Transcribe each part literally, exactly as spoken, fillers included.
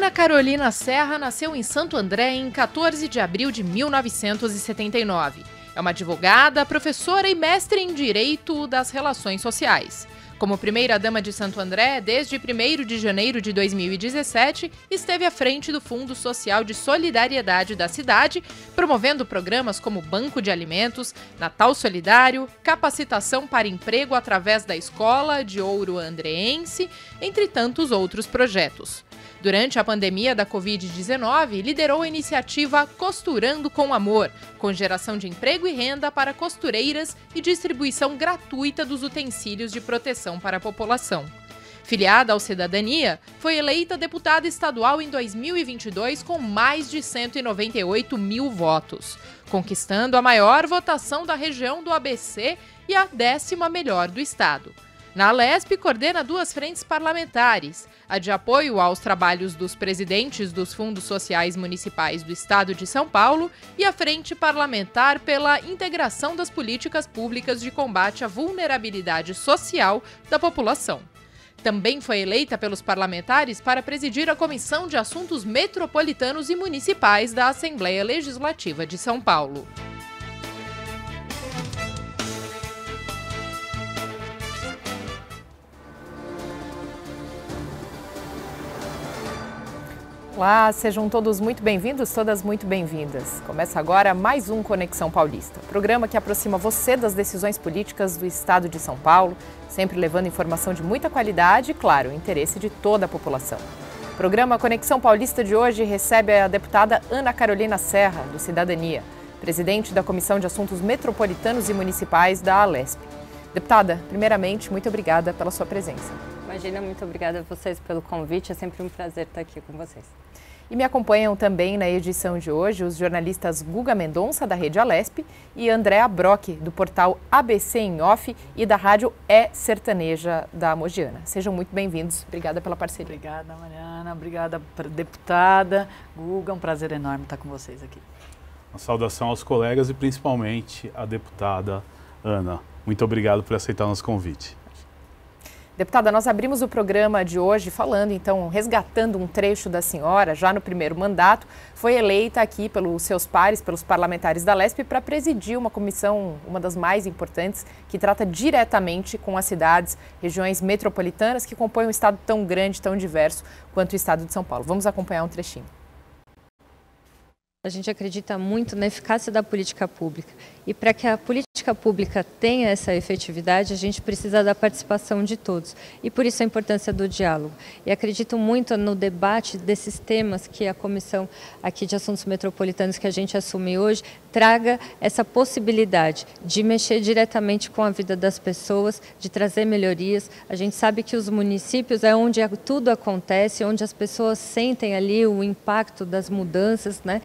Ana Carolina Serra nasceu em Santo André em quatorze de abril de mil novecentos e setenta e nove. É uma advogada, professora e mestre em Direito das Relações Sociais. Como primeira-dama de Santo André, desde primeiro de janeiro de dois mil e dezessete, esteve à frente do Fundo Social de Solidariedade da cidade, promovendo programas como Banco de Alimentos, Natal Solidário, capacitação para emprego através da Escola de Ouro Andreense, entre tantos outros projetos. Durante a pandemia da covid dezenove, liderou a iniciativa Costurando com Amor, com geração de emprego e renda para costureiras e distribuição gratuita dos utensílios de proteção para a população. Filiada ao Cidadania, foi eleita deputada estadual em dois mil e vinte e dois com mais de cento e noventa e oito mil votos, conquistando a maior votação da região do A B C e a décima melhor do estado. Na Alesp, coordena duas frentes parlamentares, a de apoio aos trabalhos dos presidentes dos fundos sociais municipais do estado de São Paulo e a frente parlamentar pela integração das políticas públicas de combate à vulnerabilidade social da população. Também foi eleita pelos parlamentares para presidir a Comissão de Assuntos Metropolitanos e Municipais da Assembleia Legislativa de São Paulo. Olá, sejam todos muito bem-vindos, todas muito bem-vindas. Começa agora mais um Conexão Paulista, programa que aproxima você das decisões políticas do estado de São Paulo, sempre levando informação de muita qualidade e, claro, o interesse de toda a população. O programa Conexão Paulista de hoje recebe a deputada Ana Carolina Serra, do Cidadania, presidente da Comissão de Assuntos Metropolitanos e Municipais da Alesp. Deputada, primeiramente, muito obrigada pela sua presença. Imagina, muito obrigada a vocês pelo convite, é sempre um prazer estar aqui com vocês. E me acompanham também na edição de hoje os jornalistas Guga Mendonça, da Rede Alesp, e Andréa Brock, do portal A B C em Off e da rádio É Sertaneja, da Mogiana. Sejam muito bem-vindos. Obrigada pela parceria. Obrigada, Mariana. Obrigada, deputada. Guga, é um prazer enorme estar com vocês aqui. Uma saudação aos colegas e principalmente à deputada Ana. Muito obrigado por aceitar nosso convite. Deputada, nós abrimos o programa de hoje falando, então, resgatando um trecho da senhora, já no primeiro mandato, foi eleita aqui pelos seus pares, pelos parlamentares da Alesp, para presidir uma comissão, uma das mais importantes, que trata diretamente com as cidades, regiões metropolitanas que compõem um estado tão grande, tão diverso quanto o estado de São Paulo. Vamos acompanhar um trechinho. A gente acredita muito na eficácia da política pública e para que a política pública tenha essa efetividade, a gente precisa da participação de todos e por isso a importância do diálogo. E acredito muito no debate desses temas que a Comissão aqui de Assuntos Metropolitanos que a gente assume hoje traga essa possibilidade de mexer diretamente com a vida das pessoas, de trazer melhorias. A gente sabe que os municípios é onde tudo acontece, onde as pessoas sentem ali o impacto das mudanças, né?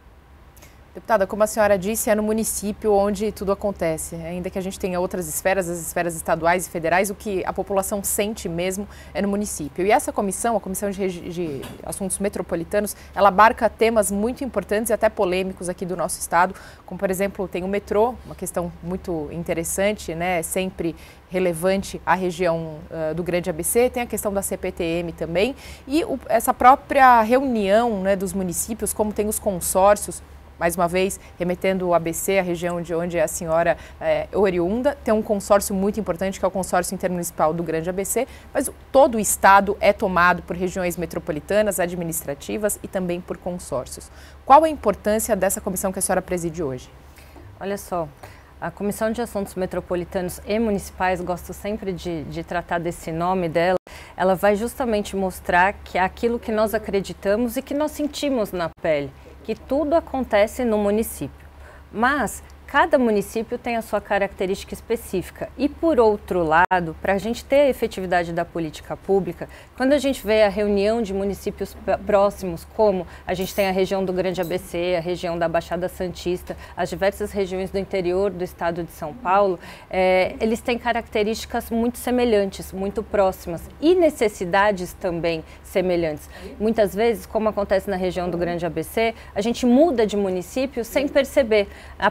Deputada, como a senhora disse, é no município onde tudo acontece. Ainda que a gente tenha outras esferas, as esferas estaduais e federais, o que a população sente mesmo é no município. E essa comissão, a Comissão de, de Assuntos Metropolitanos, ela abarca temas muito importantes e até polêmicos aqui do nosso estado, como, por exemplo, tem o metrô, uma questão muito interessante, né, sempre relevante à região uh, do Grande A B C, tem a questão da C P T M também, e o, essa própria reunião, né, dos municípios, como tem os consórcios. Mais uma vez, remetendo o A B C, a região de onde a senhora é oriunda, tem um consórcio muito importante, que é o Consórcio Intermunicipal do Grande A B C, mas todo o estado é tomado por regiões metropolitanas, administrativas e também por consórcios. Qual a importância dessa comissão que a senhora preside hoje? Olha só, a Comissão de Assuntos Metropolitanos e Municipais, gosto sempre de, de tratar desse nome dela, ela vai justamente mostrar que é aquilo que nós acreditamos e que nós sentimos na pele, que tudo acontece no município, mas cada município tem a sua característica específica e, por outro lado, para a gente ter a efetividade da política pública, quando a gente vê a reunião de municípios próximos, como a gente tem a região do Grande A B C, a região da Baixada Santista, as diversas regiões do interior do estado de São Paulo, é, eles têm características muito semelhantes, muito próximas e necessidades também semelhantes. Muitas vezes, como acontece na região do Grande A B C, a gente muda de município sem perceber, apenas uma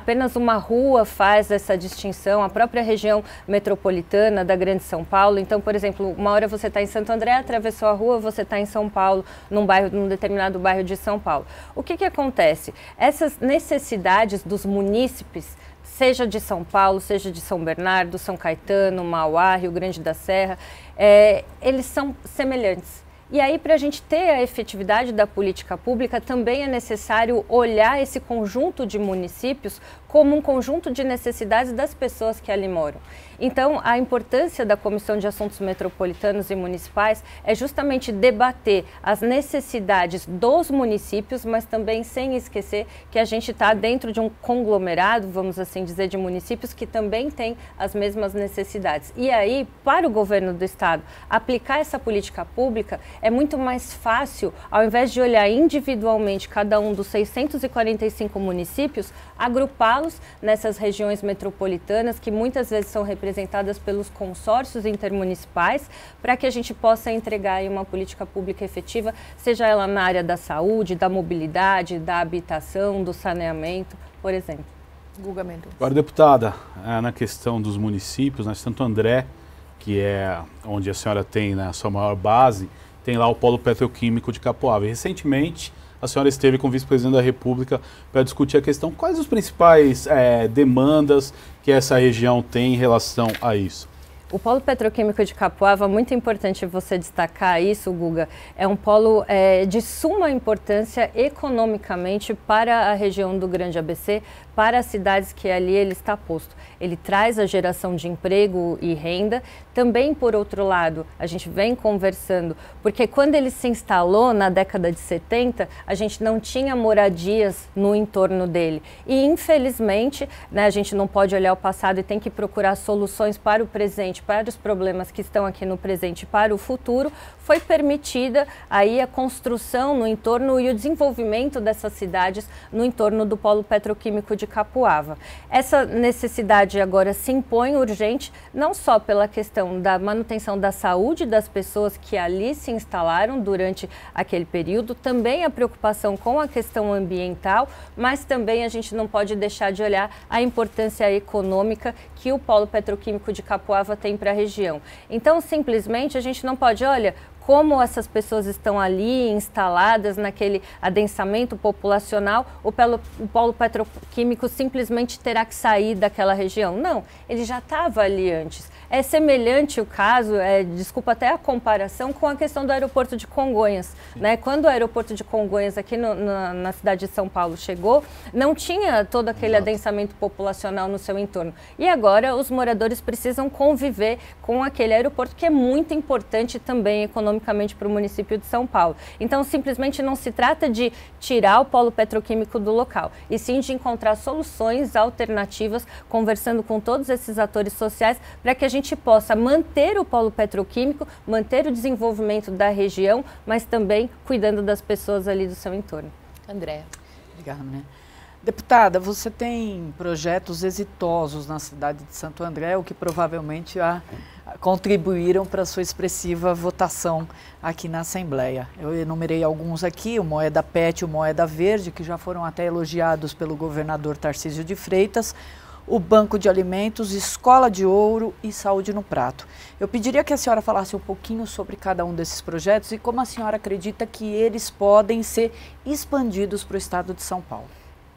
uma rua faz essa distinção, a própria região metropolitana da Grande São Paulo. Então, por exemplo, uma hora você está em Santo André, atravessou a rua, você está em São Paulo, num bairro, num determinado bairro de São Paulo. O que que acontece? Essas necessidades dos munícipes, seja de São Paulo, seja de São Bernardo, São Caetano, Mauá, Rio Grande da Serra, é, eles são semelhantes. E aí, para a gente ter a efetividade da política pública, também é necessário olhar esse conjunto de municípios como um conjunto de necessidades das pessoas que ali moram. Então, a importância da Comissão de Assuntos Metropolitanos e Municipais é justamente debater as necessidades dos municípios, mas também sem esquecer que a gente está dentro de um conglomerado, vamos assim dizer, de municípios que também têm as mesmas necessidades. E aí, para o governo do estado aplicar essa política pública, é muito mais fácil, ao invés de olhar individualmente cada um dos seiscentos e quarenta e cinco municípios, agrupá-los nessas regiões metropolitanas que muitas vezes são representadas pelos consórcios intermunicipais, para que a gente possa entregar aí uma política pública efetiva, seja ela na área da saúde, da mobilidade, da habitação, do saneamento, por exemplo. Guga Mendonça. Agora, deputada, na questão dos municípios, né, Santo André, que é onde a senhora tem, né, a sua maior base, tem lá o polo petroquímico de Capoava. E recentemente a senhora esteve com o vice-presidente da República para discutir a questão, quais as principais é, demandas que essa região tem em relação a isso. O polo petroquímico de Capoava, muito importante você destacar isso, Guga, é um polo é, de suma importância economicamente para a região do Grande A B C, para as cidades que ali ele está posto. Ele traz a geração de emprego e renda. Também, por outro lado, a gente vem conversando, porque quando ele se instalou na década de setenta, a gente não tinha moradias no entorno dele. E, infelizmente, né, a gente não pode olhar o passado e tem que procurar soluções para o presente, para os problemas que estão aqui no presente e para o futuro. Foi permitida aí a construção no entorno e o desenvolvimento dessas cidades no entorno do polo petroquímico de Capoava. Essa necessidade agora se impõe urgente, não só pela questão da manutenção da saúde das pessoas que ali se instalaram durante aquele período, também a preocupação com a questão ambiental, mas também a gente não pode deixar de olhar a importância econômica que o polo petroquímico de Capoava tem para a região. Então, simplesmente, a gente não pode, olha, como essas pessoas estão ali instaladas naquele adensamento populacional, o polo, o polo petroquímico simplesmente terá que sair daquela região. Não, ele já estava ali antes. É semelhante o caso, é, desculpa até a comparação, com a questão do aeroporto de Congonhas. Né? Quando o aeroporto de Congonhas aqui no, na, na cidade de São Paulo chegou, não tinha todo aquele Exato. adensamento populacional no seu entorno. E agora os moradores precisam conviver com aquele aeroporto que é muito importante também economicamente para o município de São Paulo. Então, simplesmente não se trata de tirar o polo petroquímico do local, e sim de encontrar soluções alternativas, conversando com todos esses atores sociais, para que a gente possa manter o polo petroquímico, manter o desenvolvimento da região, mas também cuidando das pessoas ali do seu entorno. Andréa. Obrigada, né? Deputada, você tem projetos exitosos na cidade de Santo André, o que provavelmente a, a contribuíram para a sua expressiva votação aqui na Assembleia. Eu enumerei alguns aqui, o Moeda Pet e o Moeda Verde, que já foram até elogiados pelo governador Tarcísio de Freitas, o Banco de Alimentos, Escola de Ouro e Saúde no Prato. Eu pediria que a senhora falasse um pouquinho sobre cada um desses projetos e como a senhora acredita que eles podem ser expandidos para o estado de São Paulo.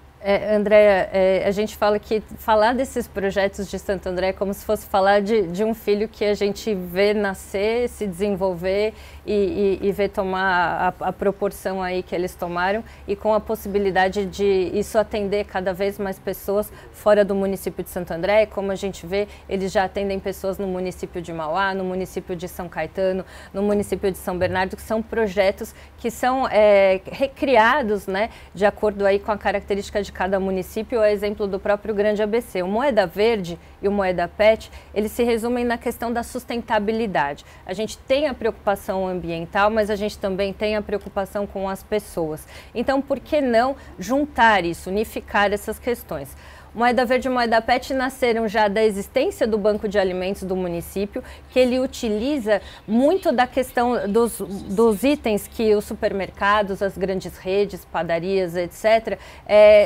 É, Andréa, é, a gente fala que falar desses projetos de Santo André é como se fosse falar de, de um filho que a gente vê nascer, se desenvolver e, e, e ver tomar a, a proporção aí que eles tomaram, e com a possibilidade de isso atender cada vez mais pessoas fora do município de Santo André. Como a gente vê, eles já atendem pessoas no município de Mauá, no município de São Caetano, no município de São Bernardo, que são projetos que são é, recriados, né, de acordo aí com a característica de cada município, é exemplo do próprio Grande A B C. O Moeda Verde e o Moeda Pet, eles se resumem na questão da sustentabilidade. A gente tem a preocupação ambiental, mas a gente também tem a preocupação com as pessoas. Então, por que não juntar isso, unificar essas questões? Moeda Verde e Moeda Pet nasceram já da existência do Banco de Alimentos do município, que ele utiliza muito da questão dos, dos itens que os supermercados, as grandes redes, padarias, etcétera, é,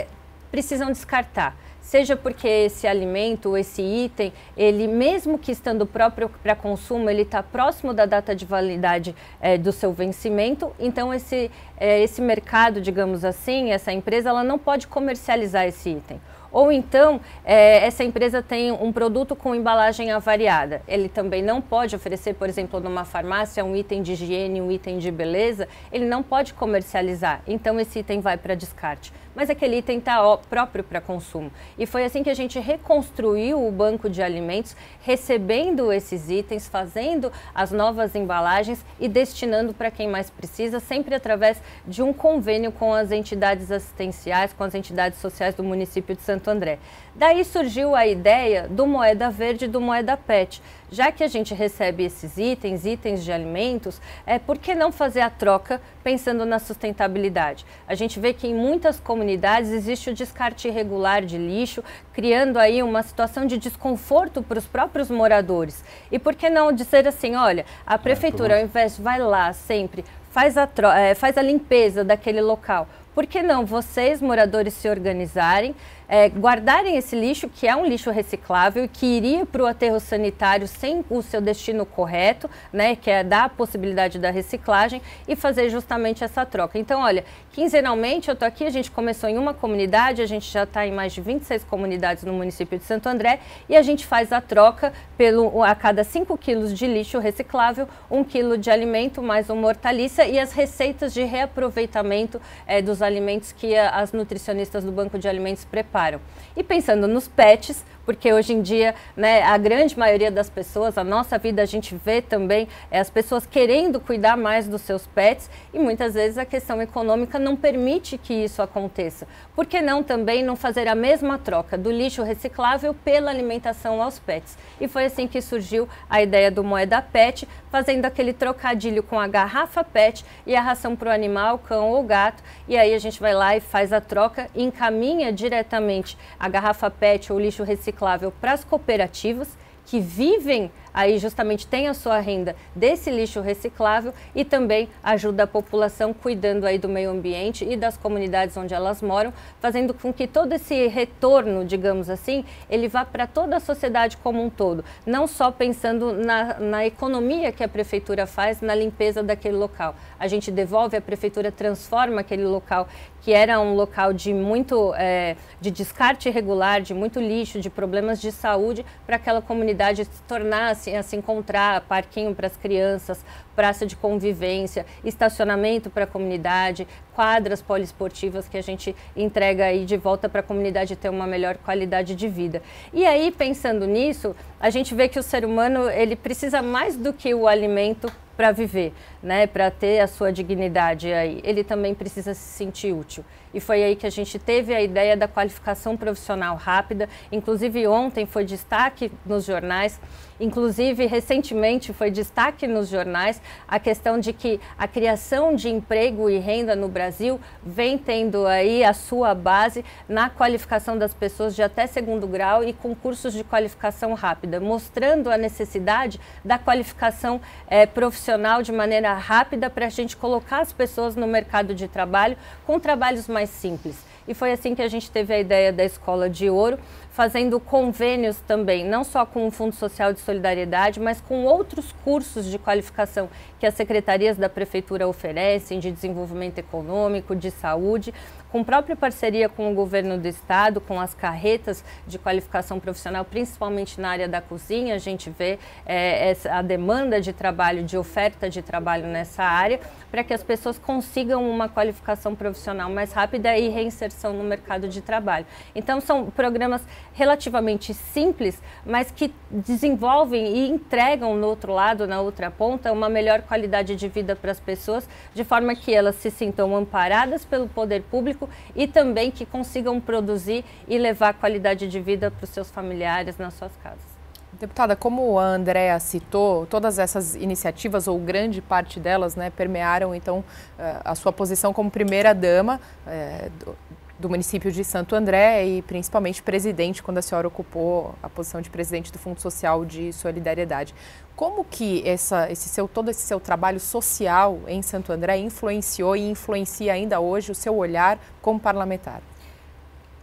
precisam descartar. Seja porque esse alimento, esse item, ele mesmo que estando próprio para consumo, ele está próximo da data de validade é, do seu vencimento, então esse, é, esse mercado, digamos assim, essa empresa, ela não pode comercializar esse item. Ou então, é, essa empresa tem um produto com embalagem avariada. Ele também não pode oferecer, por exemplo, numa farmácia, um item de higiene, um item de beleza, ele não pode comercializar. Então, esse item vai para descarte. Mas aquele item está próprio para consumo. E foi assim que a gente reconstruiu o banco de alimentos, recebendo esses itens, fazendo as novas embalagens e destinando para quem mais precisa, sempre através de um convênio com as entidades assistenciais, com as entidades sociais do município de Santo André. Daí surgiu a ideia do Moeda Verde e do Moeda Pet. Já que a gente recebe esses itens, itens de alimentos, é, por que não fazer a troca pensando na sustentabilidade? A gente vê que em muitas comunidades existe o descarte irregular de lixo, criando aí uma situação de desconforto para os próprios moradores. E por que não dizer assim, olha, a prefeitura, ao invés de vai lá sempre, faz a, tro é, faz a limpeza daquele local. Por que não vocês, moradores, se organizarem, é, guardarem esse lixo, que é um lixo reciclável, que iria para o aterro sanitário sem o seu destino correto, né, que é dar a possibilidade da reciclagem, e fazer justamente essa troca. Então, olha, quinzenalmente eu estou aqui, a gente começou em uma comunidade, a gente já está em mais de vinte e seis comunidades no município de Santo André, e a gente faz a troca pelo, a cada cinco quilos de lixo reciclável, um quilo de alimento mais uma hortaliça e as receitas de reaproveitamento é, dos alimentos que a, as nutricionistas do Banco de Alimentos preparam. E pensando nos pets, porque hoje em dia, né, a grande maioria das pessoas, a nossa vida, a gente vê também é, as pessoas querendo cuidar mais dos seus pets e muitas vezes a questão econômica não permite que isso aconteça. Por que não também não fazer a mesma troca do lixo reciclável pela alimentação aos pets? E foi assim que surgiu a ideia do Moeda Pet, fazendo aquele trocadilho com a garrafa pet e a ração para o animal, cão ou gato, e aí a gente vai lá e faz a troca e encaminha diretamente a garrafa pet ou lixo reciclável para as cooperativas que vivem aí justamente tem a sua renda desse lixo reciclável e também ajuda a população cuidando aí do meio ambiente e das comunidades onde elas moram, fazendo com que todo esse retorno, digamos assim, ele vá para toda a sociedade como um todo, não só pensando na, na economia que a prefeitura faz na limpeza daquele local. A gente devolve, a prefeitura transforma aquele local que era um local de muito é, de descarte irregular, de muito lixo, de problemas de saúde, para aquela comunidade se tornar assim, a se encontrar, parquinho para as crianças, praça de convivência, estacionamento para a comunidade, quadras poliesportivas que a gente entrega aí de volta para a comunidade ter uma melhor qualidade de vida. E aí, pensando nisso, a gente vê que o ser humano ele precisa mais do que o alimento para viver, né, para ter a sua dignidade aí. Ele também precisa se sentir útil. E foi aí que a gente teve a ideia da qualificação profissional rápida. Inclusive ontem foi destaque nos jornais, inclusive recentemente foi destaque nos jornais a questão de que a criação de emprego e renda no Brasil vem tendo aí a sua base na qualificação das pessoas de até segundo grau e com cursos de qualificação rápida, mostrando a necessidade da qualificação é, profissional de maneira rápida para a gente colocar as pessoas no mercado de trabalho com trabalhos mais simples. E foi assim que a gente teve a ideia da Escola de Ouro, fazendo convênios também, não só com o Fundo Social de Solidariedade, mas com outros cursos de qualificação que as secretarias da Prefeitura oferecem, de desenvolvimento econômico, de saúde, com própria parceria com o governo do estado, com as carretas de qualificação profissional, principalmente na área da cozinha, a gente vê é, essa, a demanda de trabalho, de oferta de trabalho nessa área, para que as pessoas consigam uma qualificação profissional mais rápida e reinserção no mercado de trabalho. Então são programas relativamente simples, mas que desenvolvem e entregam no outro lado, na outra ponta, uma melhor qualidade de vida para as pessoas, de forma que elas se sintam amparadas pelo poder público e também que consigam produzir e levar qualidade de vida para os seus familiares nas suas casas. Deputada, como a Andréa citou, todas essas iniciativas, ou grande parte delas, né, permearam então a sua posição como primeira-dama é, do, do município de Santo André e principalmente presidente, quando a senhora ocupou a posição de presidente do Fundo Social de Solidariedade. Como que essa, esse seu, todo esse seu trabalho social em Santo André influenciou e influencia ainda hoje o seu olhar como parlamentar?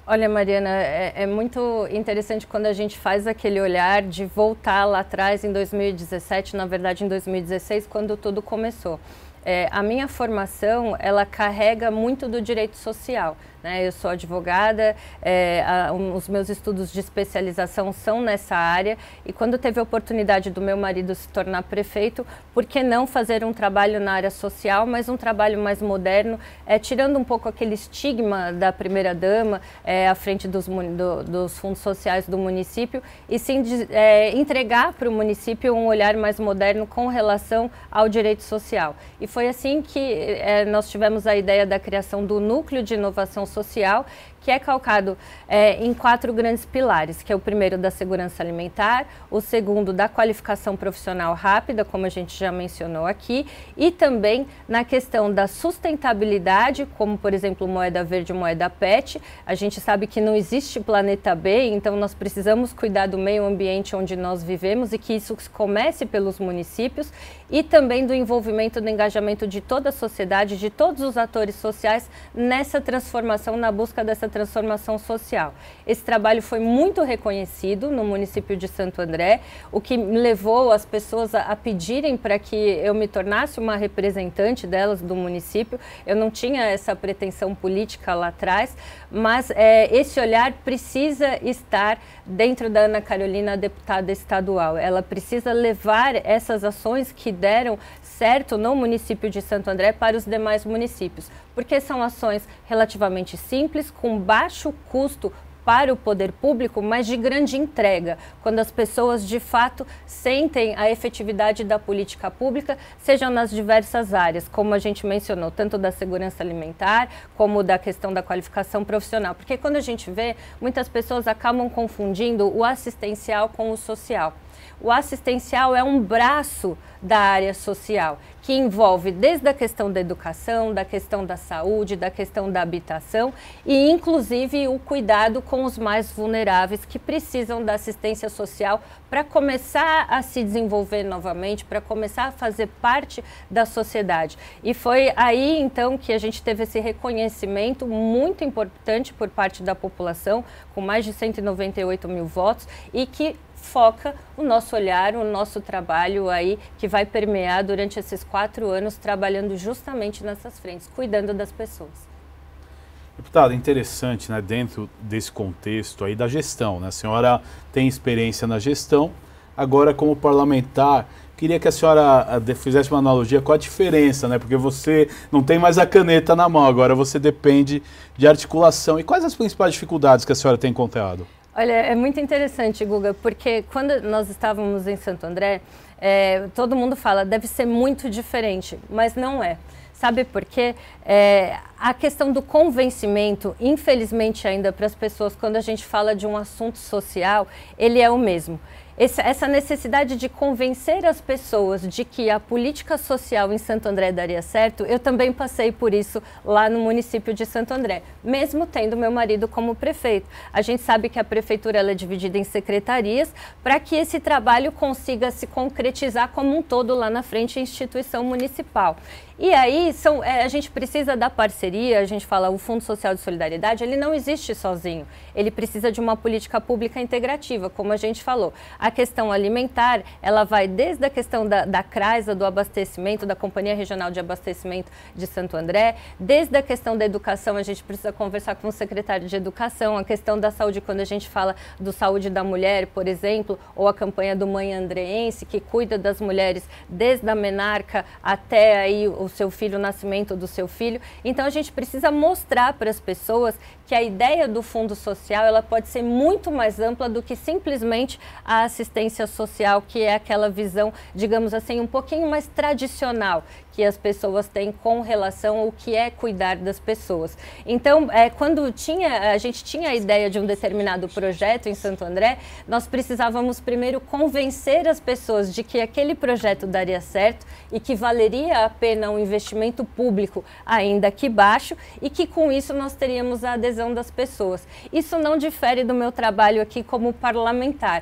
Olha, Mariana, é, é muito interessante quando a gente faz aquele olhar de voltar lá atrás em dois mil e dezessete, na verdade em dois mil e dezesseis, quando tudo começou. É, a minha formação, ela carrega muito do direito social, né? Eu sou advogada, é, a, um, os meus estudos de especialização são nessa área e quando teve a oportunidade do meu marido se tornar prefeito, por que não fazer um trabalho na área social, mas um trabalho mais moderno, é, tirando um pouco aquele estigma da primeira-dama é, à frente dos, do, dos fundos sociais do município e sim de, é, entregar para o município um olhar mais moderno com relação ao direito social. E foi assim que é, nós tivemos a ideia da criação do Núcleo de Inovação Social, que é calcado é, em quatro grandes pilares, que é o primeiro da segurança alimentar, o segundo da qualificação profissional rápida, como a gente já mencionou aqui, e também na questão da sustentabilidade, como por exemplo moeda verde e moeda P E T. A gente sabe que não existe planeta B, então nós precisamos cuidar do meio ambiente onde nós vivemos e que isso comece pelos municípios, e também do envolvimento, do engajamento de toda a sociedade, de todos os atores sociais nessa transformação, na busca dessa transformação social. Esse trabalho foi muito reconhecido no município de Santo André, o que me levou as pessoas a, a pedirem para que eu me tornasse uma representante delas do município. Eu não tinha essa pretensão política lá atrás, mas é, esse olhar precisa estar dentro da Ana Carolina, deputada estadual. Ela precisa levar essas ações que deram certo no município de Santo André para os demais municípios, porque são ações relativamente simples, com baixo custo para o poder público, mas de grande entrega, quando as pessoas de fato sentem a efetividade da política pública, sejam nas diversas áreas, como a gente mencionou, tanto da segurança alimentar, como da questão da qualificação profissional, porque quando a gente vê, muitas pessoas acabam confundindo o assistencial com o social. O assistencial é um braço da área social, que envolve desde a questão da educação, da questão da saúde, da questão da habitação e inclusive o cuidado com os mais vulneráveis que precisam da assistência social para começar a se desenvolver novamente, para começar a fazer parte da sociedade. E foi aí então que a gente teve esse reconhecimento muito importante por parte da população, com mais de cento e noventa e oito mil votos, e que foca o nosso olhar, o nosso trabalho aí, que vai permear durante esses quatro anos, trabalhando justamente nessas frentes, cuidando das pessoas. Deputada, interessante, né, dentro desse contexto aí da gestão, né? A senhora tem experiência na gestão, agora como parlamentar, queria que a senhora fizesse uma analogia com a diferença, né? Porque você não tem mais a caneta na mão, agora você depende de articulação. E quais as principais dificuldades que a senhora tem encontrado? Olha, é muito interessante, Guga, porque quando nós estávamos em Santo André, é, todo mundo fala, deve ser muito diferente, mas não é. Sabe por quê? É, a questão do convencimento, infelizmente ainda para as pessoas, quando a gente fala de um assunto social, ele é o mesmo. Esse, essa necessidade de convencer as pessoas de que a política social em Santo André daria certo, eu também passei por isso lá no município de Santo André, mesmo tendo meu marido como prefeito. A gente sabe que a prefeitura ela é dividida em secretarias para que esse trabalho consiga se concretizar como um todo lá na frente, a instituição municipal. E aí são, é, a gente precisa da parceria, a gente fala o Fundo Social de Solidariedade, ele não existe sozinho, ele precisa de uma política pública integrativa, como a gente falou. A questão alimentar, ela vai desde a questão da, da CRASA, do abastecimento, da Companhia Regional de Abastecimento de Santo André, desde a questão da educação, a gente precisa conversar com o secretário de Educação, a questão da saúde, quando a gente fala do Saúde da Mulher, por exemplo, ou a campanha do Mãe Andreense, que cuida das mulheres desde a menarca até aí o seu filho, o nascimento do seu filho. Então a gente precisa mostrar para as pessoas que a ideia do fundo social ela pode ser muito mais ampla do que simplesmente a assistência social, que é aquela visão, digamos assim, um pouquinho mais tradicional que as pessoas têm com relação ao que é cuidar das pessoas. Então, é, quando tinha, a gente tinha a ideia de um determinado projeto em Santo André, nós precisávamos primeiro convencer as pessoas de que aquele projeto daria certo e que valeria a pena um investimento público ainda que baixo e que com isso nós teríamos a adesão das pessoas. Isso não difere do meu trabalho aqui como parlamentar.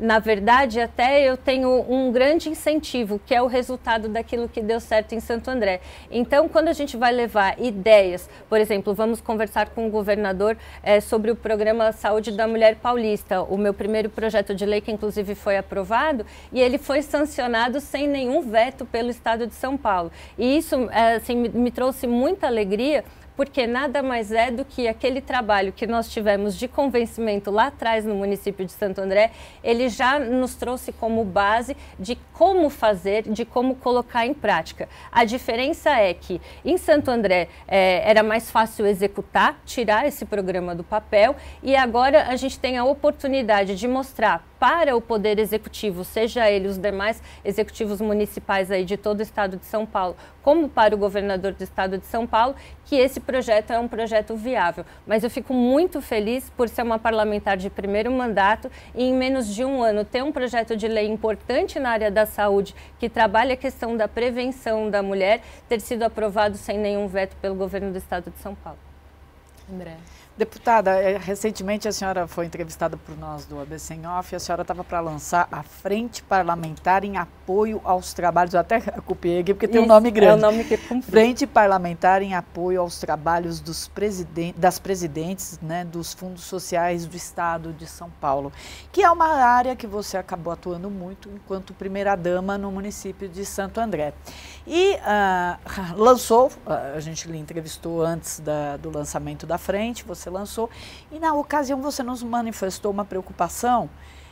Na verdade, até eu tenho um grande incentivo, que é o resultado daquilo que deu certo em Santo André. Então, quando a gente vai levar ideias, por exemplo, vamos conversar com o governador é, sobre o programa Saúde da Mulher Paulista, o meu primeiro projeto de lei, que inclusive foi aprovado, e ele foi sancionado sem nenhum veto pelo Estado de São Paulo. E isso é, assim, me, me trouxe muita alegria, porque nada mais é do que aquele trabalho que nós tivemos de convencimento lá atrás no município de Santo André, ele já nos trouxe como base de como fazer, de como colocar em prática. A diferença é que em Santo André é, era mais fácil executar, tirar esse programa do papel, e agora a gente tem a oportunidade de mostrar para o Poder Executivo, seja ele os demais executivos municipais aí de todo o estado de São Paulo, como para o governador do estado de São Paulo, que esse projeto é um projeto viável. Mas eu fico muito feliz por ser uma parlamentar de primeiro mandato e em menos de um ano ter um projeto de lei importante na área da saúde, que trabalha a questão da prevenção da mulher, ter sido aprovado sem nenhum veto pelo governo do estado de São Paulo. André. Deputada, recentemente a senhora foi entrevistada por nós do A B C em Off e a senhora estava para lançar a Frente Parlamentar em Apoio aos Trabalhos, eu até copiei aqui porque tem um nome grande. É o nome que cumpre. Frente Parlamentar em Apoio aos Trabalhos dos presidentes, das Presidentes, né, dos Fundos Sociais do Estado de São Paulo, que é uma área que você acabou atuando muito enquanto primeira-dama no município de Santo André. E uh, lançou, uh, a gente lhe entrevistou antes da, do lançamento da frente, você lançou, e na ocasião você nos manifestou uma preocupação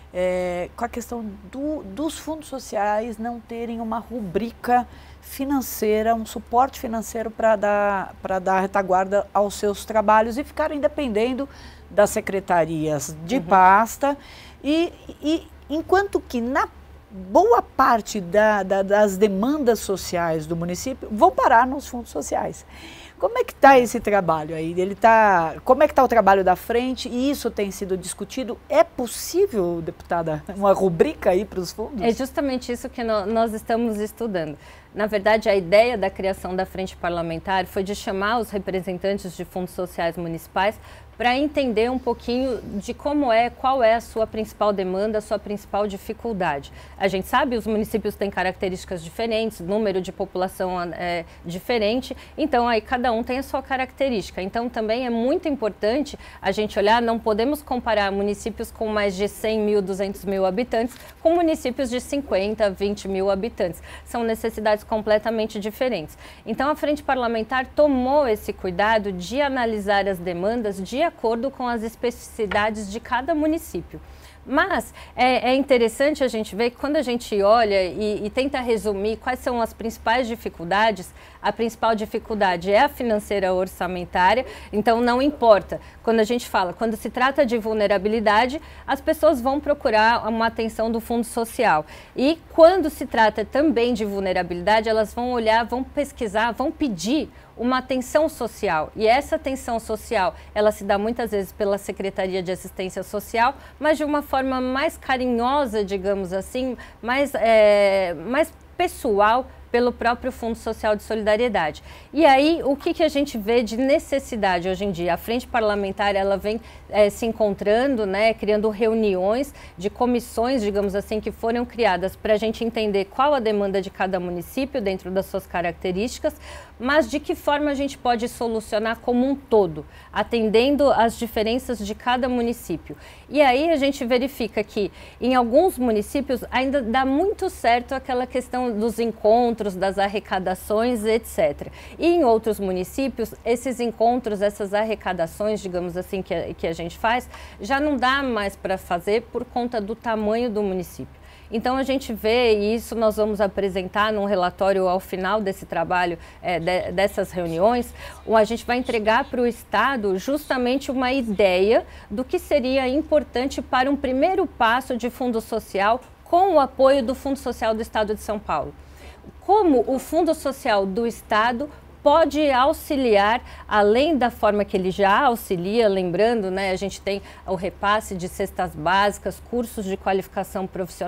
é, com a questão do, dos fundos sociais não terem uma rubrica financeira, um suporte financeiro para dar, para dar retaguarda aos seus trabalhos e ficarem dependendo das secretarias de uhum. pasta, e, e enquanto que na boa parte da, da, das demandas sociais do município vão parar nos fundos sociais. Como é que está esse trabalho aí? Ele tá, como é que está o trabalho da frente? E isso tem sido discutido? É possível, deputada, uma rubrica aí para os fundos? É justamente isso que no, nós estamos estudando. Na verdade, a ideia da criação da frente parlamentar foi de chamar os representantes de fundos sociais municipais para entender um pouquinho de como é, qual é a sua principal demanda, a sua principal dificuldade. A gente sabe, os municípios têm características diferentes, número de população é diferente, então aí cada um tem a sua característica. Então também é muito importante a gente olhar, não podemos comparar municípios com mais de cem mil, duzentos mil habitantes com municípios de cinquenta, vinte mil habitantes. São necessidades completamente diferentes. Então a Frente Parlamentar tomou esse cuidado de analisar as demandas de acordo com as especificidades de cada município. Mas é, é interessante a gente ver que quando a gente olha e, e tenta resumir quais são as principais dificuldades, a principal dificuldade é a financeira orçamentária, então não importa. Quando a gente fala, quando se trata de vulnerabilidade, as pessoas vão procurar uma atenção do Fundo Social. E quando se trata também de vulnerabilidade, elas vão olhar, vão pesquisar, vão pedir uma atenção social. E essa atenção social, ela se dá muitas vezes pela Secretaria de Assistência Social, mas de uma forma mais carinhosa, digamos assim, mais, é, mais pessoal, pelo próprio Fundo Social de Solidariedade. E aí, o que, que a gente vê de necessidade hoje em dia? A Frente Parlamentar, ela vem é, se encontrando, né, criando reuniões de comissões, digamos assim, que foram criadas para a gente entender qual a demanda de cada município dentro das suas características, mas de que forma a gente pode solucionar como um todo, atendendo às diferenças de cada município. E aí a gente verifica que em alguns municípios ainda dá muito certo aquela questão dos encontros, das arrecadações, etcétera. E em outros municípios, esses encontros, essas arrecadações, digamos assim, que a, que a gente faz, já não dá mais para fazer por conta do tamanho do município. Então a gente vê, e isso nós vamos apresentar num relatório ao final desse trabalho, é, de, dessas reuniões, a gente vai entregar para o Estado justamente uma ideia do que seria importante para um primeiro passo de fundo social com o apoio do Fundo Social do Estado de São Paulo. Como o Fundo Social do Estado pode auxiliar, além da forma que ele já auxilia, lembrando, né, a gente tem o repasse de cestas básicas, cursos de qualificação profissional,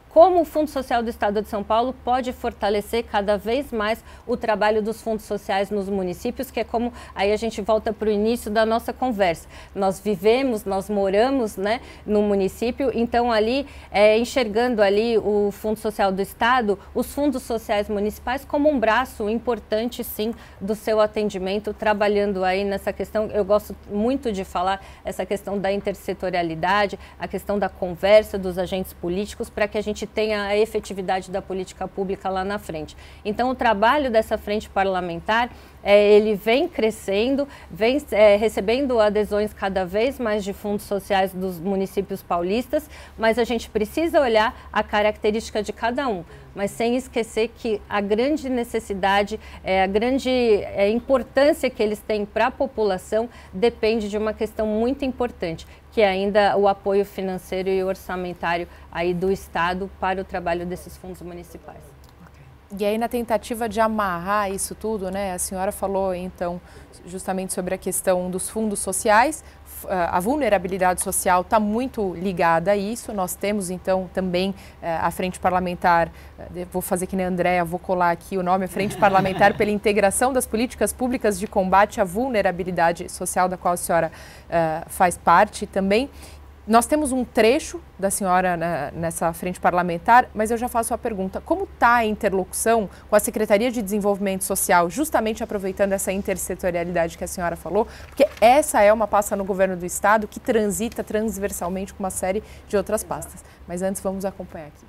como o Fundo Social do Estado de São Paulo pode fortalecer cada vez mais o trabalho dos fundos sociais nos municípios, que é como, aí a gente volta para o início da nossa conversa. Nós vivemos, nós moramos, né, no município, então ali, é, enxergando ali o Fundo Social do Estado, os fundos sociais municipais como um braço importante, sim, do seu atendimento, trabalhando aí nessa questão. Eu gosto muito de falar essa questão da intersetorialidade, a questão da conversa dos agentes políticos, para que a gente tenha a efetividade da política pública lá na frente. Então, o trabalho dessa frente parlamentar, é, ele vem crescendo, vem é, recebendo adesões cada vez mais de fundos sociais dos municípios paulistas, mas a gente precisa olhar a característica de cada um, mas sem esquecer que a grande necessidade, é, a grande é, importância que eles têm para a população depende de uma questão muito importante, que é ainda o apoio financeiro e orçamentário aí do Estado para o trabalho desses fundos municipais. E aí, na tentativa de amarrar isso tudo, né, a senhora falou, então, justamente sobre a questão dos fundos sociais. A vulnerabilidade social está muito ligada a isso. Nós temos, então, também a Frente Parlamentar, vou fazer que nem a Andréa, vou colar aqui o nome, a Frente Parlamentar pela Integração das Políticas Públicas de Combate à Vulnerabilidade Social, da qual a senhora uh, faz parte também. Nós temos um trecho da senhora na, nessa frente parlamentar, mas eu já faço a pergunta, como está a interlocução com a Secretaria de Desenvolvimento Social, justamente aproveitando essa intersetorialidade que a senhora falou, porque essa é uma pasta no governo do Estado que transita transversalmente com uma série de outras pastas. Mas antes vamos acompanhar aqui.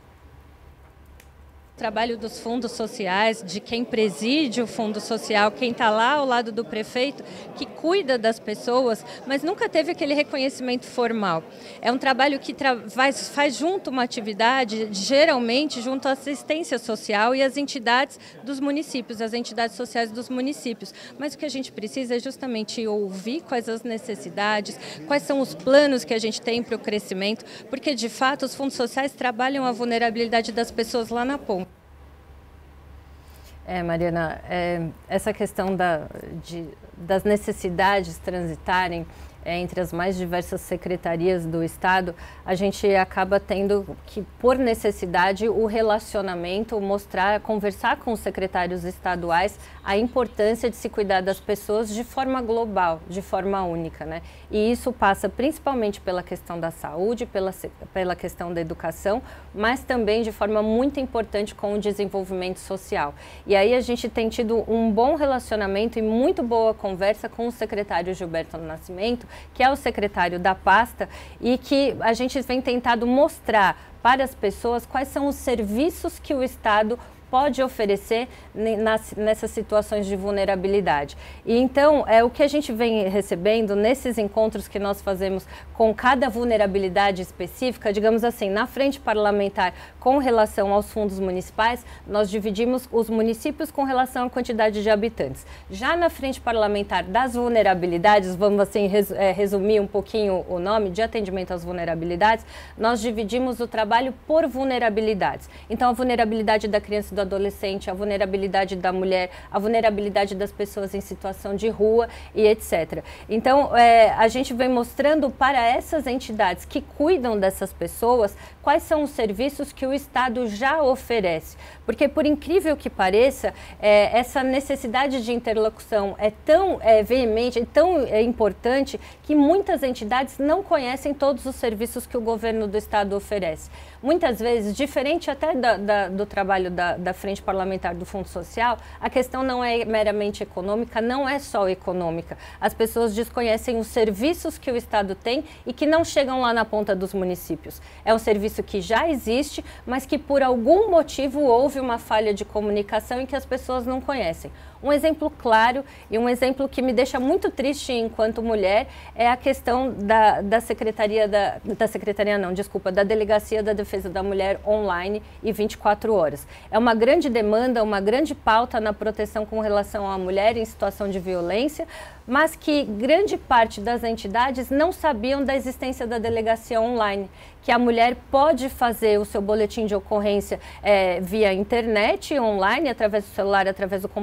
O trabalho dos fundos sociais, de quem preside o fundo social, quem está lá ao lado do prefeito, que cuida das pessoas, mas nunca teve aquele reconhecimento formal. É um trabalho que faz, faz junto uma atividade, geralmente junto à assistência social e às entidades dos municípios, as entidades sociais dos municípios. Mas o que a gente precisa é justamente ouvir quais as necessidades, quais são os planos que a gente tem para o crescimento, porque de fato os fundos sociais trabalham a vulnerabilidade das pessoas lá na ponta. É, Mariana, é, essa questão da, de, das necessidades transitarem é, entre as mais diversas secretarias do Estado, a gente acaba tendo que, por necessidade, o relacionamento, mostrar, conversar com os secretários estaduais a importância de se cuidar das pessoas de forma global, de forma única, né? E isso passa principalmente pela questão da saúde, pela, pela questão da educação, mas também de forma muito importante com o desenvolvimento social. E aí a gente tem tido um bom relacionamento e muito boa conversa com o secretário Gilberto Nascimento, que é o secretário da pasta, e que a gente vem tentado mostrar para as pessoas quais são os serviços que o Estado pode oferecer nessas situações de vulnerabilidade. E então, é o que a gente vem recebendo nesses encontros que nós fazemos com cada vulnerabilidade específica, digamos assim, na frente parlamentar com relação aos fundos municipais, nós dividimos os municípios com relação à quantidade de habitantes. Já na frente parlamentar das vulnerabilidades, vamos assim resumir um pouquinho o nome, de atendimento às vulnerabilidades, nós dividimos o trabalho por vulnerabilidades. Então, a vulnerabilidade da criança e do adolescente, a vulnerabilidade da mulher, a vulnerabilidade das pessoas em situação de rua e etcétera. Então, é, a gente vem mostrando para essas entidades que cuidam dessas pessoas quais são os serviços que o Estado já oferece. Porque, por incrível que pareça, é, essa necessidade de interlocução é tão é, veemente, é tão é, importante, que muitas entidades não conhecem todos os serviços que o governo do Estado oferece. Muitas vezes, diferente até da, da, do trabalho da, da Frente Parlamentar do Fundo Social, a questão não é meramente econômica, não é só econômica. As pessoas desconhecem os serviços que o Estado tem e que não chegam lá na ponta dos municípios. É um serviço que já existe, mas que por algum motivo houve uma falha de comunicação e que as pessoas não conhecem. Um exemplo claro e um exemplo que me deixa muito triste enquanto mulher é a questão da, da Secretaria, da, da Secretaria não, desculpa, da Delegacia da Defesa da Mulher online e vinte e quatro horas. É uma grande demanda, uma grande pauta na proteção com relação à mulher em situação de violência, mas que grande parte das entidades não sabiam da existência da delegacia online, que a mulher pode fazer o seu boletim de ocorrência é, via internet, online, através do celular, através do computador, e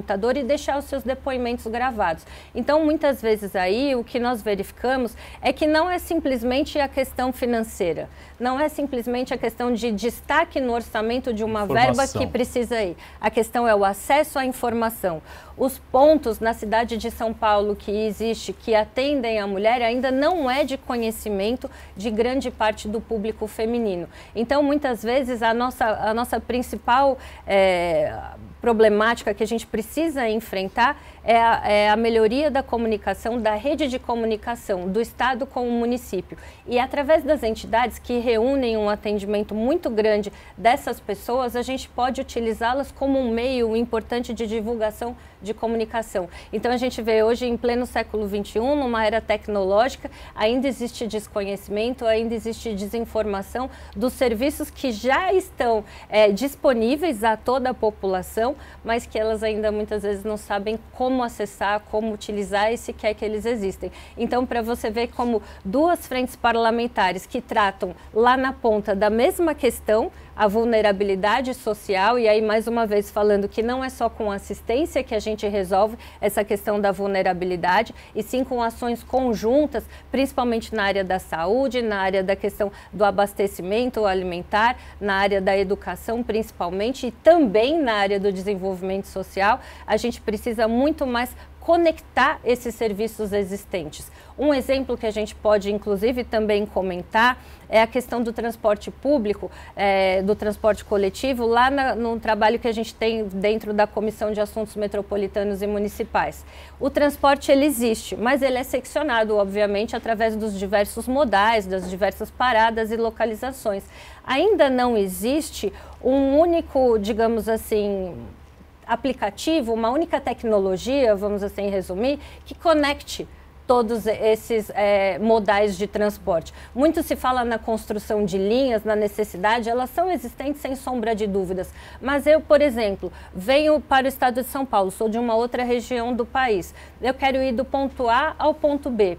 deixar os seus depoimentos gravados. Então, muitas vezes aí, o que nós verificamos é que não é simplesmente a questão financeira, não é simplesmente a questão de destaque no orçamento de uma Informação. verba que precisa ir. A questão é o acesso à informação. Os pontos na cidade de São Paulo que existe, que atendem a mulher, ainda não é de conhecimento de grande parte do público feminino. Então, muitas vezes, a nossa, a nossa principal é, problemática que a gente precisa enfrentar é a, é a melhoria da comunicação, da rede de comunicação do Estado com o município. E através das entidades que reúnem um atendimento muito grande dessas pessoas, a gente pode utilizá-las como um meio importante de divulgação de comunicação. Então, a gente vê hoje, em pleno século vinte e um, numa era tecnológica, ainda existe desconhecimento, ainda existe desinformação dos serviços que já estão é, disponíveis a toda a população, mas que elas ainda muitas vezes não sabem como acessar, como utilizar e sequer que eles existem. Então, para você ver como duas frentes parlamentares que tratam lá na ponta da mesma questão, a vulnerabilidade social, e aí mais uma vez falando que não é só com assistência que a gente resolve essa questão da vulnerabilidade, e sim com ações conjuntas, principalmente na área da saúde, na área da questão do abastecimento alimentar, na área da educação principalmente, e também na área do desenvolvimento social. A gente precisa muito mais conectar esses serviços existentes. Um exemplo que a gente pode, inclusive, também comentar é a questão do transporte público, é, do transporte coletivo, lá na, no trabalho que a gente tem dentro da Comissão de Assuntos Metropolitanos e Municipais. O transporte, ele existe, mas ele é seccionado, obviamente, através dos diversos modais, das diversas paradas e localizações. Ainda não existe um único, digamos assim, aplicativo, uma única tecnologia, vamos assim resumir, que conecte todos esses é, modais de transporte. Muito se fala na construção de linhas, na necessidade, elas são existentes sem sombra de dúvidas. Mas eu, por exemplo, venho para o estado de São Paulo, sou de uma outra região do país. Eu quero ir do ponto A ao ponto B.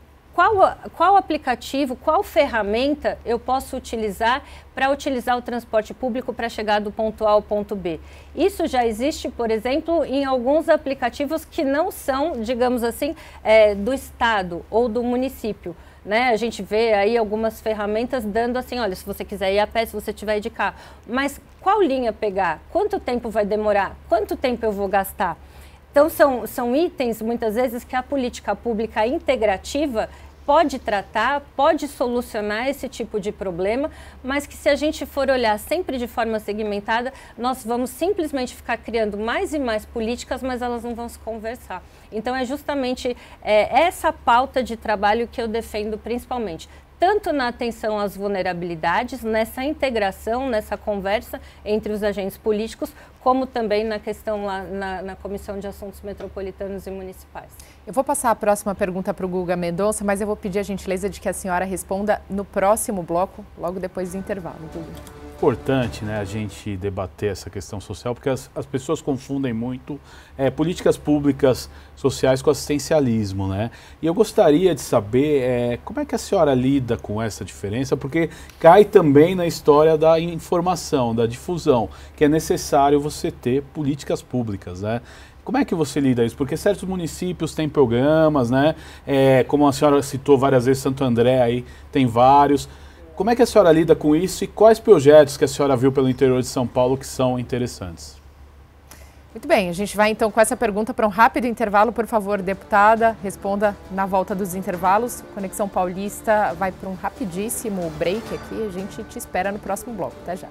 Qual, qual aplicativo, qual ferramenta eu posso utilizar para utilizar o transporte público para chegar do ponto A ao ponto B? Isso já existe, por exemplo, em alguns aplicativos que não são, digamos assim, é, do estado ou do município. Né? A gente vê aí algumas ferramentas dando assim, olha, se você quiser ir a pé, se você tiver de carro. Mas qual linha pegar? Quanto tempo vai demorar? Quanto tempo eu vou gastar? Então, são, são itens, muitas vezes, que a política pública integrativa pode tratar, pode solucionar esse tipo de problema, mas que se a gente for olhar sempre de forma segmentada, nós vamos simplesmente ficar criando mais e mais políticas, mas elas não vão se conversar. Então, é justamente é, essa pauta de trabalho que eu defendo principalmente. Tanto na atenção às vulnerabilidades, nessa integração, nessa conversa entre os agentes políticos, como também na questão lá na, na Comissão de Assuntos Metropolitanos e Municipais. Eu vou passar a próxima pergunta para o Guga Mendonça, mas eu vou pedir a gentileza de que a senhora responda no próximo bloco, logo depois do intervalo. Guga. Importante, né, a gente debater essa questão social, porque as, as pessoas confundem muito é, políticas públicas sociais com assistencialismo, né? E eu gostaria de saber é, como é que a senhora lida com essa diferença, porque cai também na história da informação, da difusão, que é necessário você ter políticas públicas, né? Como é que você lida isso? Porque certos municípios têm programas, né? É, como a senhora citou várias vezes, Santo André aí tem vários. Como é que a senhora lida com isso e quais projetos que a senhora viu pelo interior de São Paulo que são interessantes? Muito bem, a gente vai então com essa pergunta para um rápido intervalo. Por favor, deputada, responda na volta dos intervalos. Conexão Paulista vai para um rapidíssimo break aqui. A gente te espera no próximo bloco. Até já.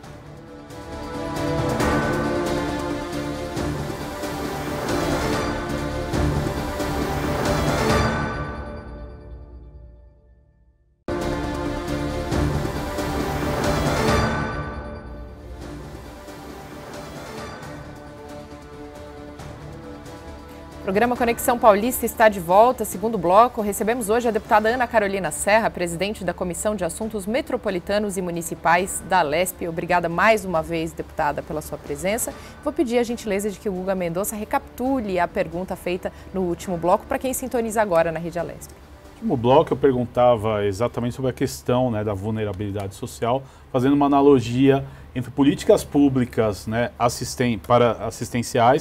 O programa Conexão Paulista está de volta, segundo bloco. Recebemos hoje a deputada Ana Carolina Serra, presidente da Comissão de Assuntos Metropolitanos e Municipais da Lesp. Obrigada mais uma vez, deputada, pela sua presença. Vou pedir a gentileza de que o Guga Mendonça recapitule a pergunta feita no último bloco para quem sintoniza agora na Rede Alesp. No último bloco eu perguntava exatamente sobre a questão, né, da vulnerabilidade social, fazendo uma analogia entre políticas públicas, né, assisten- para assistenciais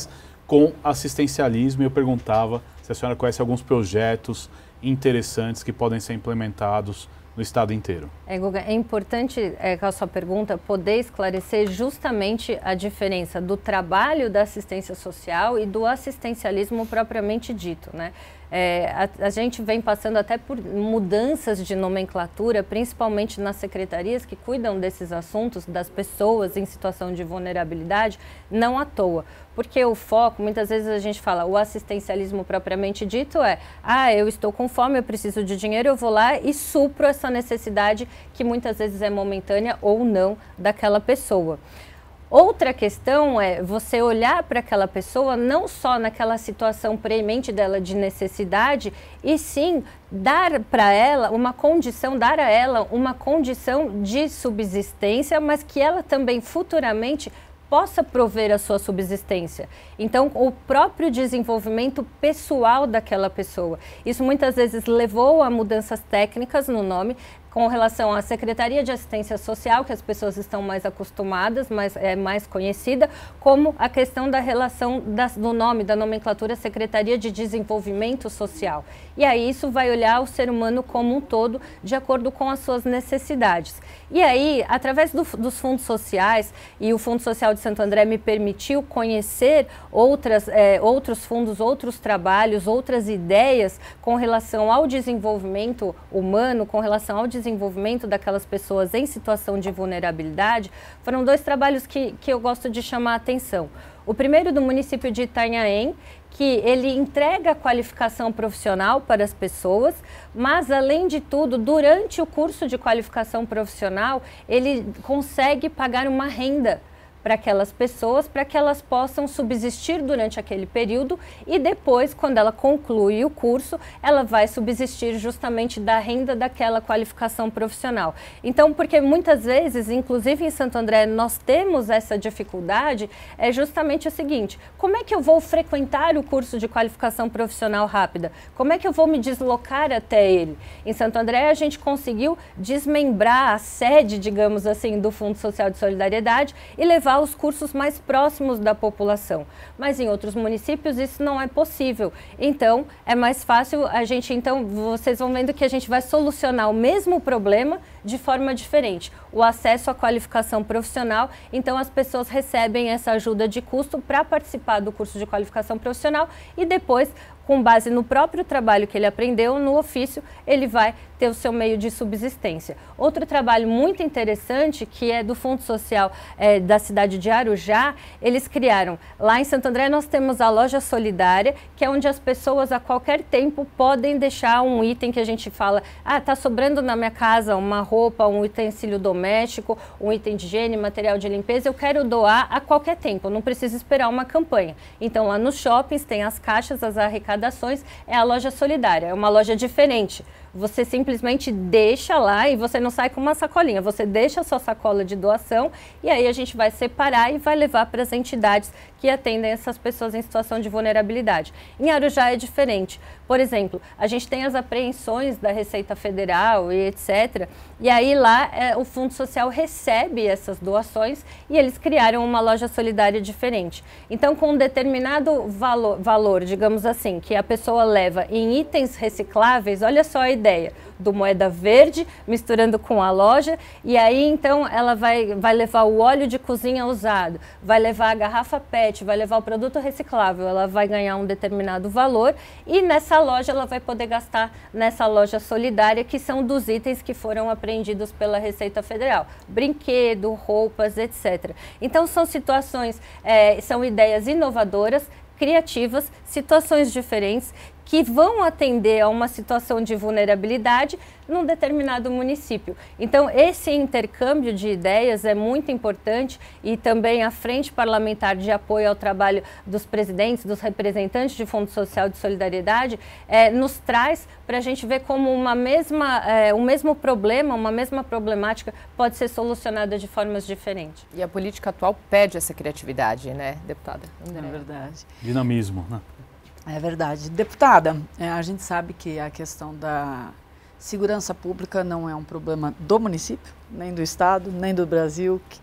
com assistencialismo. E eu perguntava se a senhora conhece alguns projetos interessantes que podem ser implementados no estado inteiro. É, Guga, é importante, é, com a sua pergunta, poder esclarecer justamente a diferença do trabalho da assistência social e do assistencialismo propriamente dito, né? É, a, a gente vem passando até por mudanças de nomenclatura, principalmente nas secretarias que cuidam desses assuntos, das pessoas em situação de vulnerabilidade, não à toa. Porque o foco, muitas vezes a gente fala, o assistencialismo propriamente dito é, ah, eu estou com fome, eu preciso de dinheiro, eu vou lá e supro essa necessidade que muitas vezes é momentânea ou não daquela pessoa. Outra questão é você olhar para aquela pessoa não só naquela situação premente dela de necessidade, e sim dar para ela uma condição, dar a ela uma condição de subsistência, mas que ela também futuramente possa prover a sua subsistência. Então, o próprio desenvolvimento pessoal daquela pessoa. Isso muitas vezes levou a mudanças técnicas no nome, com relação à Secretaria de Assistência Social, que as pessoas estão mais acostumadas, mais, é mais conhecida, como a questão da relação da, do nome, da nomenclatura Secretaria de Desenvolvimento Social. E aí isso vai olhar o ser humano como um todo, de acordo com as suas necessidades. E aí, através do, dos fundos sociais, e o Fundo Social de Santo André me permitiu conhecer outras, é, outros fundos, outros trabalhos, outras ideias com relação ao desenvolvimento humano, com relação ao desenvolvimento daquelas pessoas em situação de vulnerabilidade, foram dois trabalhos que, que eu gosto de chamar a atenção. O primeiro do município de Itanhaém, que ele entrega a qualificação profissional para as pessoas, mas, além de tudo, durante o curso de qualificação profissional, ele consegue pagar uma renda para aquelas pessoas, para que elas possam subsistir durante aquele período, e depois, quando ela conclui o curso, ela vai subsistir justamente da renda daquela qualificação profissional. Então, porque muitas vezes, inclusive em Santo André, nós temos essa dificuldade, é justamente o seguinte: como é que eu vou frequentar o curso de qualificação profissional rápida? Como é que eu vou me deslocar até ele? Em Santo André, a gente conseguiu desmembrar a sede, digamos assim, do Fundo Social de Solidariedade e levar os cursos mais próximos da população. Mas em outros municípios isso não é possível. Então, é mais fácil a gente, então, vocês vão vendo que a gente vai solucionar o mesmo problema de forma diferente. O acesso à qualificação profissional, então as pessoas recebem essa ajuda de custo para participar do curso de qualificação profissional e depois, com base no próprio trabalho que ele aprendeu no ofício, ele vai ter o seu meio de subsistência. Outro trabalho muito interessante, que é do Fundo Social é, da cidade de Arujá, eles criaram, lá em Santo André nós temos a loja solidária, que é onde as pessoas a qualquer tempo podem deixar um item que a gente fala, ah, tá sobrando na minha casa uma roupa, um utensílio doméstico, um item de higiene, material de limpeza, eu quero doar a qualquer tempo, não preciso esperar uma campanha. Então lá nos shoppings tem as caixas, as arrecadações, é a loja solidária, é uma loja diferente. Você simplesmente deixa lá e você não sai com uma sacolinha, você deixa a sua sacola de doação e aí a gente vai separar e vai levar para as entidades que atendem essas pessoas em situação de vulnerabilidade. Em Arujá é diferente. Por exemplo, a gente tem as apreensões da Receita Federal e etcétera. E aí lá é, o Fundo Social recebe essas doações e eles criaram uma loja solidária diferente. Então, com um determinado valor, valor, digamos assim, que a pessoa leva em itens recicláveis, olha só a ideia do moeda verde misturando com a loja, e aí então ela vai, vai levar o óleo de cozinha usado, vai levar a garrafa P E T, vai levar o produto reciclável, ela vai ganhar um determinado valor e nessa loja ela vai poder gastar nessa loja solidária, que são dos itens que foram apreendidos pela Receita Federal, brinquedo, roupas, etcétera. Então são situações, é, são ideias inovadoras, criativas, situações diferentes que vão atender a uma situação de vulnerabilidade num determinado município. Então, esse intercâmbio de ideias é muito importante e também a Frente Parlamentar de Apoio ao Trabalho dos Presidentes, dos representantes de Fundo Social de Solidariedade, é, nos traz para a gente ver como uma mesma, é, um mesmo problema, uma mesma problemática pode ser solucionada de formas diferentes. E a política atual pede essa criatividade, né, deputada? É verdade. Dinamismo, né? É verdade. Deputada, é, a gente sabe que a questão da segurança pública não é um problema do município, nem do estado, nem do Brasil.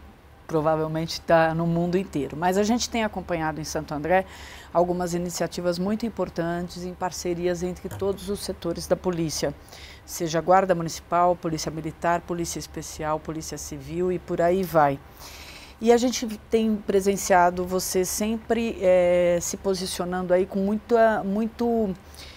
provavelmente está no mundo inteiro. Mas a gente tem acompanhado em Santo André algumas iniciativas muito importantes em parcerias entre todos os setores da polícia, seja Guarda Municipal, Polícia Militar, Polícia Especial, Polícia Civil e por aí vai. E a gente tem presenciado você sempre é, se posicionando aí com muita, muito,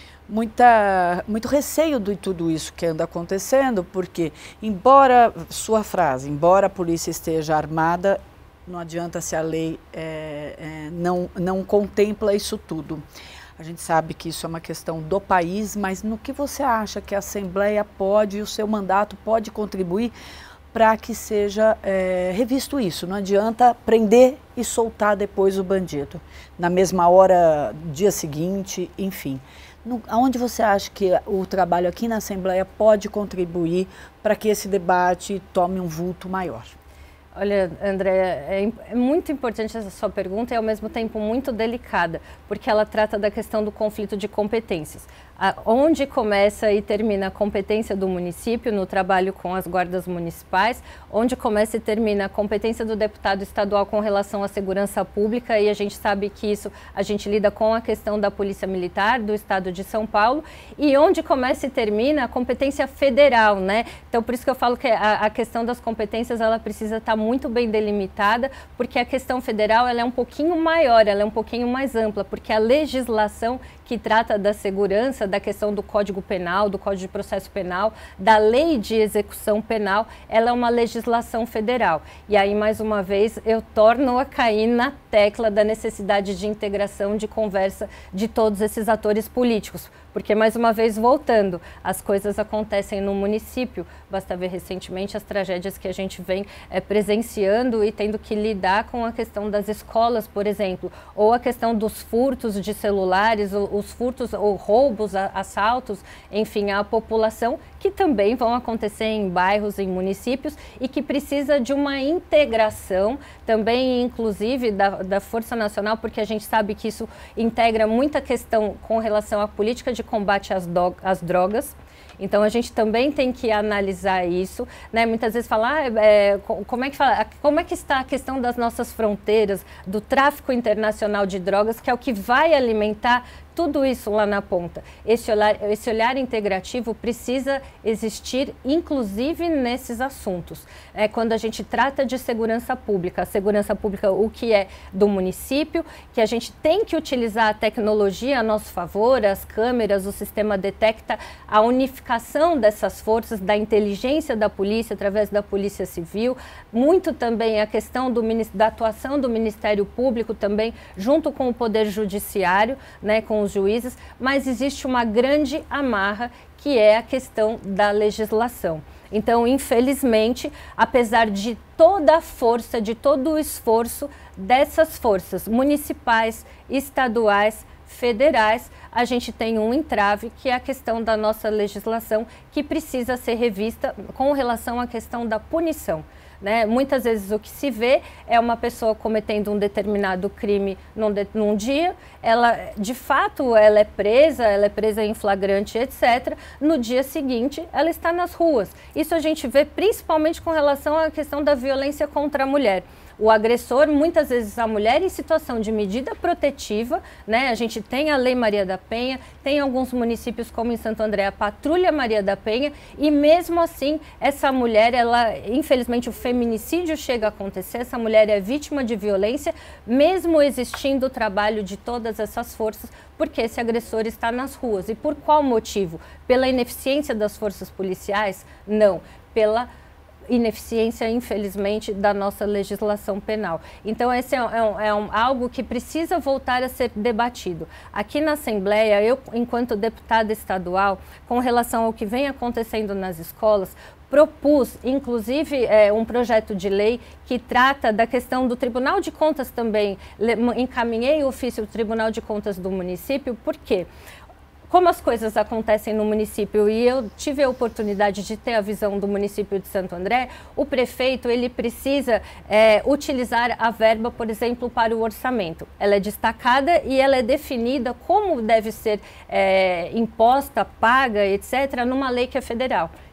muita, muito receio de tudo isso que anda acontecendo, porque, embora, sua frase, embora a polícia esteja armada, não adianta se a lei é, é, não, não contempla isso tudo. A gente sabe que isso é uma questão do país, mas no que você acha que a Assembleia pode, e o seu mandato pode contribuir para que seja é, revisto isso? Não adianta prender e soltar depois o bandido, na mesma hora, dia seguinte, enfim. No, aonde você acha que o trabalho aqui na Assembleia pode contribuir para que esse debate tome um vulto maior? Olha, André, é muito importante essa sua pergunta e ao mesmo tempo muito delicada, porque ela trata da questão do conflito de competências. A, onde começa e termina a competência do município no trabalho com as guardas municipais, onde começa e termina a competência do deputado estadual com relação à segurança pública, e a gente sabe que isso a gente lida com a questão da Polícia Militar do Estado de São Paulo, e onde começa e termina a competência federal, né? Então, por isso que eu falo que a, a questão das competências, ela precisa estar muito bem delimitada, porque a questão federal, ela é um pouquinho maior, ela é um pouquinho mais ampla, porque a legislação que trata da segurança, da questão do Código Penal, do Código de Processo Penal, da Lei de Execução Penal, ela é uma legislação federal. E aí, mais uma vez, eu torno a cair na tecla da necessidade de integração, de conversa de todos esses atores políticos. Porque, mais uma vez, voltando, as coisas acontecem no município. Basta ver recentemente as tragédias que a gente vem é, presenciando e tendo que lidar com a questão das escolas, por exemplo, ou a questão dos furtos de celulares, os furtos ou roubos, assaltos, enfim, à população, que também vão acontecer em bairros, em municípios, e que precisa de uma integração também, inclusive, da, da Força Nacional, porque a gente sabe que isso integra muita questão com relação à política de combate às, do, às drogas. Então, a gente também tem que analisar isso, né? Muitas vezes falar, ah, é, como, é que fala, como é que está a questão das nossas fronteiras, do tráfico internacional de drogas, que é o que vai alimentar tudo isso lá na ponta. Esse olhar, esse olhar integrativo precisa existir, inclusive nesses assuntos. É, quando a gente trata de segurança pública, a segurança pública, o que é do município, que a gente tem que utilizar a tecnologia a nosso favor, as câmeras, o sistema detecta, a unificação dessas forças, da inteligência da polícia, através da Polícia Civil, muito também a questão do, da atuação do Ministério Público também, junto com o Poder Judiciário, né, com os juízes, mas existe uma grande amarra que é a questão da legislação. Então, infelizmente, apesar de toda a força, de todo o esforço dessas forças municipais, estaduais, federais, a gente tem um entrave, que é a questão da nossa legislação, que precisa ser revista com relação à questão da punição. Né? Muitas vezes o que se vê é uma pessoa cometendo um determinado crime num, de, num dia, ela, de fato, ela é presa, ela é presa em flagrante, etcétera. No dia seguinte, ela está nas ruas. Isso a gente vê principalmente com relação à questão da violência contra a mulher. O agressor, muitas vezes a mulher em situação de medida protetiva, né? A gente tem a Lei Maria da Penha, tem alguns municípios como em Santo André a Patrulha Maria da Penha, e mesmo assim essa mulher, ela, infelizmente o feminicídio chega a acontecer, essa mulher é vítima de violência, mesmo existindo o trabalho de todas essas forças, porque esse agressor está nas ruas. E por qual motivo? Pela ineficiência das forças policiais? Não, pela ineficiência, infelizmente, da nossa legislação penal. Então, esse é, um, é um, algo que precisa voltar a ser debatido. Aqui na Assembleia, eu, enquanto deputada estadual, com relação ao que vem acontecendo nas escolas, propus, inclusive, é, um projeto de lei que trata da questão do Tribunal de Contas também. Encaminhei o ofício do Tribunal de Contas do município, por quê? Como as coisas acontecem no município, e eu tive a oportunidade de ter a visão do município de Santo André, o prefeito ele precisa é, utilizar a verba, por exemplo, para o orçamento. Ela é destacada e ela é definida como deve ser é, imposta, paga, etcétera, numa lei que é federal,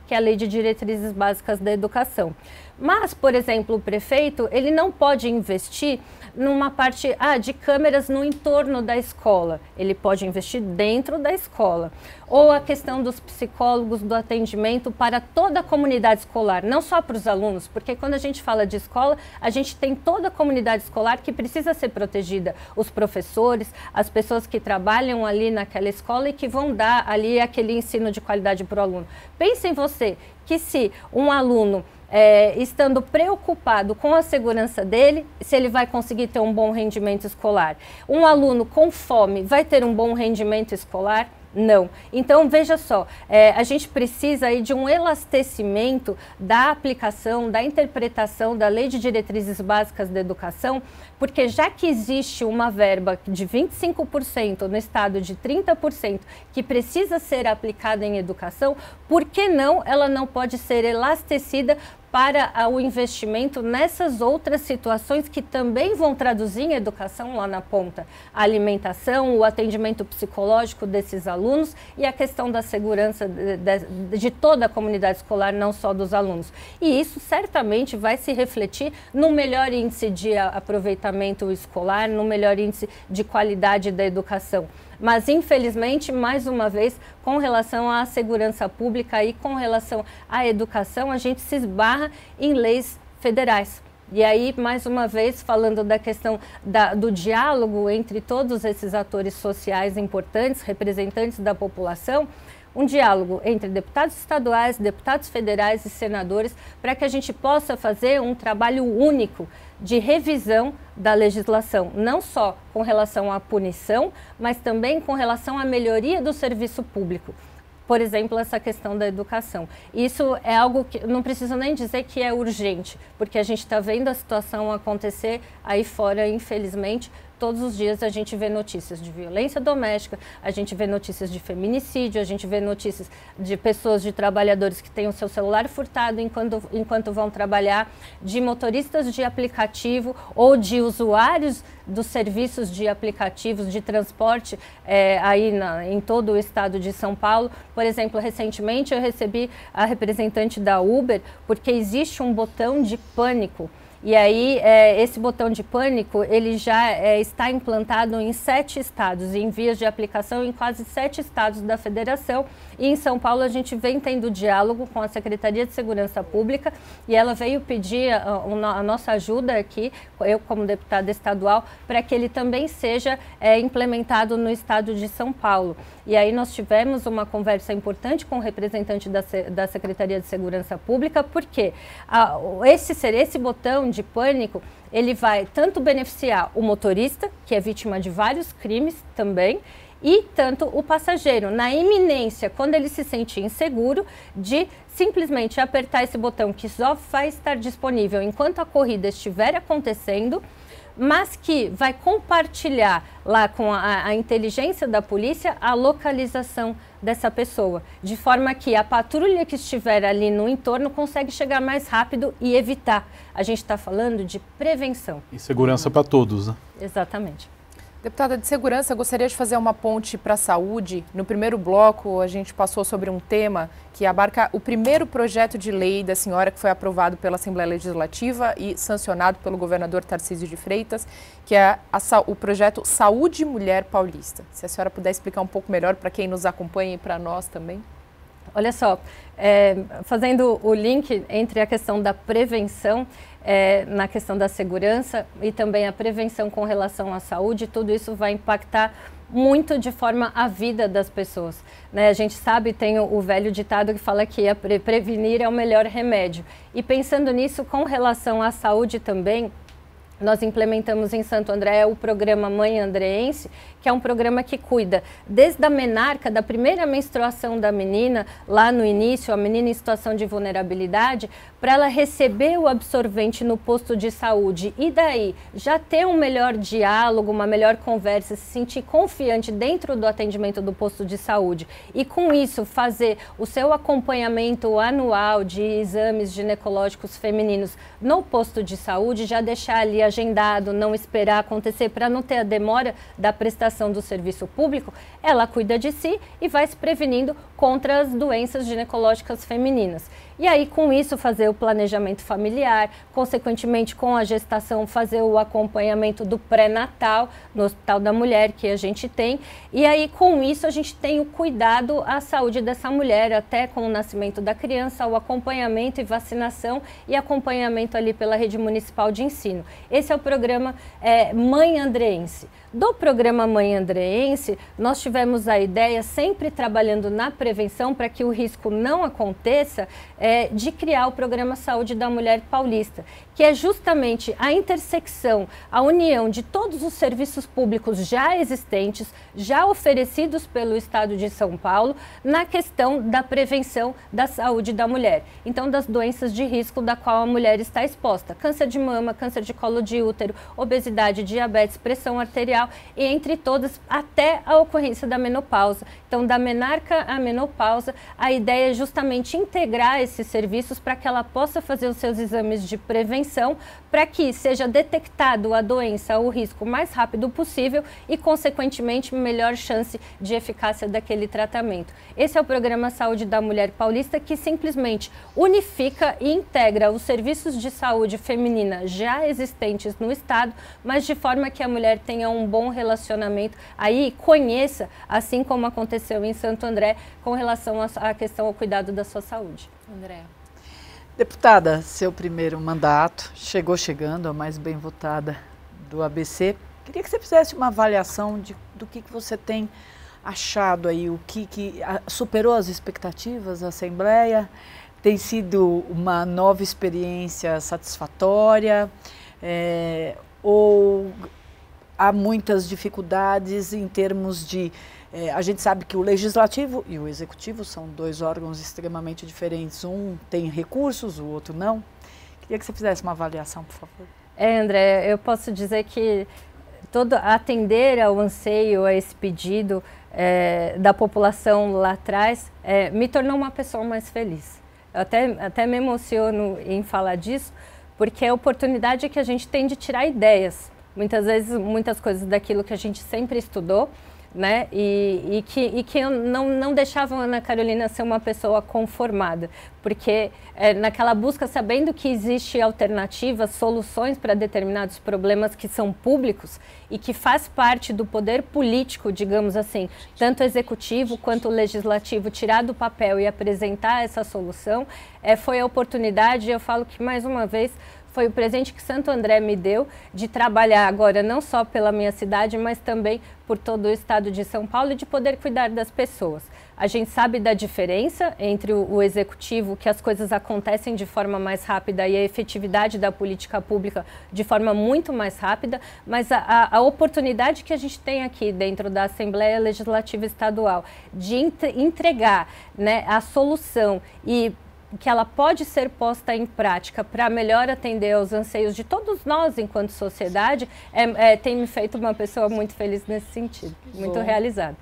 que é a Lei de Diretrizes Básicas da Educação. Mas, por exemplo, o prefeito, ele não pode investir numa parte ah, de câmeras no entorno da escola. Ele pode investir dentro da escola. Ou a questão dos psicólogos, do atendimento para toda a comunidade escolar, não só para os alunos, porque quando a gente fala de escola, a gente tem toda a comunidade escolar que precisa ser protegida. Os professores, as pessoas que trabalham ali naquela escola e que vão dar ali aquele ensino de qualidade para o aluno. Pense em você, que se um aluno É, estando preocupado com a segurança dele, se ele vai conseguir ter um bom rendimento escolar. Um aluno com fome vai ter um bom rendimento escolar? Não. Então, veja só, é, a gente precisa aí de um elastecimento da aplicação, da interpretação da Lei de Diretrizes Básicas da Educação, porque já que existe uma verba de vinte e cinco por cento no estado de trinta por cento que precisa ser aplicada em educação, por que não ela não pode ser elastecida para o investimento nessas outras situações que também vão traduzir em educação lá na ponta? A alimentação, o atendimento psicológico desses alunos e a questão da segurança de, de, de toda a comunidade escolar, não só dos alunos. E isso certamente vai se refletir no melhor índice de aproveitamento escolar, no melhor índice de qualidade da educação. Mas, infelizmente, mais uma vez, com relação à segurança pública e com relação à educação, a gente se esbarra em leis federais. E aí, mais uma vez, falando da questão da, do diálogo entre todos esses atores sociais importantes, representantes da população, um diálogo entre deputados estaduais, deputados federais e senadores, para que a gente possa fazer um trabalho único de revisão da legislação, não só com relação à punição, mas também com relação à melhoria do serviço público. Por exemplo, essa questão da educação. Isso é algo que não preciso nem dizer que é urgente, porque a gente está vendo a situação acontecer aí fora, infelizmente. Todos os dias a gente vê notícias de violência doméstica, a gente vê notícias de feminicídio, a gente vê notícias de pessoas, de trabalhadores que têm o seu celular furtado enquanto, enquanto vão trabalhar, de motoristas de aplicativo ou de usuários dos serviços de aplicativos de transporte é, aí na, em todo o estado de São Paulo. Por exemplo, recentemente eu recebi a representante da Uber porque existe um botão de pânico. E aí, é, esse botão de pânico, ele já é, está implantado em sete estados, em vias de aplicação em quase sete estados da federação. E em São Paulo a gente vem tendo diálogo com a Secretaria de Segurança Pública e ela veio pedir a, a, a nossa ajuda aqui, eu como deputada estadual, para que ele também seja é, implementado no estado de São Paulo. E aí nós tivemos uma conversa importante com o representante da, da Secretaria de Segurança Pública, porque a, esse, esse botão de pânico, ele vai tanto beneficiar o motorista, que é vítima de vários crimes também, e tanto o passageiro, na iminência, quando ele se sente inseguro, de simplesmente apertar esse botão que só vai estar disponível enquanto a corrida estiver acontecendo, mas que vai compartilhar lá com a, a inteligência da polícia a localização dessa pessoa, de forma que a patrulha que estiver ali no entorno consegue chegar mais rápido e evitar. A gente está falando de prevenção. E segurança para todos, né? Exatamente. Deputada, de segurança, gostaria de fazer uma ponte para a saúde. No primeiro bloco, a gente passou sobre um tema que abarca o primeiro projeto de lei da senhora que foi aprovado pela Assembleia Legislativa e sancionado pelo governador Tarcísio de Freitas, que é a, o projeto Saúde Mulher Paulista. Se a senhora puder explicar um pouco melhor para quem nos acompanha e para nós também. Olha só, é, fazendo o link entre a questão da prevenção, é, na questão da segurança e também a prevenção com relação à saúde, tudo isso vai impactar muito de forma a vida das pessoas, né? A gente sabe, tem o, o velho ditado que fala que a pre prevenir é o melhor remédio. E pensando nisso, com relação à saúde também, nós implementamos em Santo André o programa Mãe Andreense, que é um programa que cuida desde a menarca, da primeira menstruação da menina, lá no início, a menina em situação de vulnerabilidade, para ela receber o absorvente no posto de saúde e daí já ter um melhor diálogo, uma melhor conversa, se sentir confiante dentro do atendimento do posto de saúde e com isso fazer o seu acompanhamento anual de exames ginecológicos femininos no posto de saúde, já deixar ali agendado, não esperar acontecer, para não ter a demora da prestação do serviço público, ela cuida de si e vai se prevenindo contra as doenças ginecológicas femininas. E aí, com isso, fazer o planejamento familiar, consequentemente, com a gestação, fazer o acompanhamento do pré-natal no Hospital da Mulher, que a gente tem. E aí, com isso, a gente tem o cuidado à saúde dessa mulher, até com o nascimento da criança, o acompanhamento e vacinação e acompanhamento ali pela rede municipal de ensino. Esse é o programa é, Mãe Andreense. Do programa Mãe Andreense, nós tivemos a ideia, sempre trabalhando na prevenção para que o risco não aconteça, é, de criar o programa Saúde da Mulher Paulista, que é justamente a intersecção, a união de todos os serviços públicos já existentes, já oferecidos pelo Estado de São Paulo, na questão da prevenção da saúde da mulher. Então, das doenças de risco da qual a mulher está exposta. Câncer de mama, câncer de colo de útero, obesidade, diabetes, pressão arterial, e entre todas, até a ocorrência da menopausa. Então, da menarca à menopausa, a ideia é justamente integrar esses serviços para que ela possa fazer os seus exames de prevenção, para que seja detectado a doença, o risco, o mais rápido possível e, consequentemente, melhor chance de eficácia daquele tratamento. Esse é o programa Saúde da Mulher Paulista, que simplesmente unifica e integra os serviços de saúde feminina já existentes no Estado, mas de forma que a mulher tenha um bom relacionamento, aí conheça, assim como aconteceu em Santo André, com relação à questão ao cuidado da sua saúde. André. Deputada, seu primeiro mandato, chegou chegando, a mais bem votada do A B C. Queria que você fizesse uma avaliação de, do que, que você tem achado aí, o que, que a, superou as expectativas da Assembleia, tem sido uma nova experiência satisfatória, é, ou há muitas dificuldades em termos de... É, a gente sabe que o Legislativo e o Executivo são dois órgãos extremamente diferentes. Um tem recursos, o outro não. Queria que você fizesse uma avaliação, por favor. É, André, eu posso dizer que todo, atender ao anseio, a esse pedido é, da população lá atrás, é, me tornou uma pessoa mais feliz. Eu até, até me emociono em falar disso, porque é a oportunidade que a gente tem de tirar ideias. Muitas vezes, muitas coisas daquilo que a gente sempre estudou, né? E, e que, e que não, não deixavam a Ana Carolina ser uma pessoa conformada, porque é, naquela busca, sabendo que existe alternativas, soluções para determinados problemas que são públicos e que faz parte do poder político, digamos assim, tanto executivo quanto legislativo, tirar do papel e apresentar essa solução, é, foi a oportunidade, eu falo que mais uma vez, foi o presente que Santo André me deu de trabalhar agora não só pela minha cidade, mas também por todo o estado de São Paulo e de poder cuidar das pessoas. A gente sabe da diferença entre o, o executivo, que as coisas acontecem de forma mais rápida e a efetividade da política pública de forma muito mais rápida, mas a, a, a oportunidade que a gente tem aqui dentro da Assembleia Legislativa Estadual de entregar, né, a solução e que ela pode ser posta em prática para melhor atender aos anseios de todos nós enquanto sociedade, é, é, tem me feito uma pessoa muito feliz nesse sentido, muito Bom. realizada.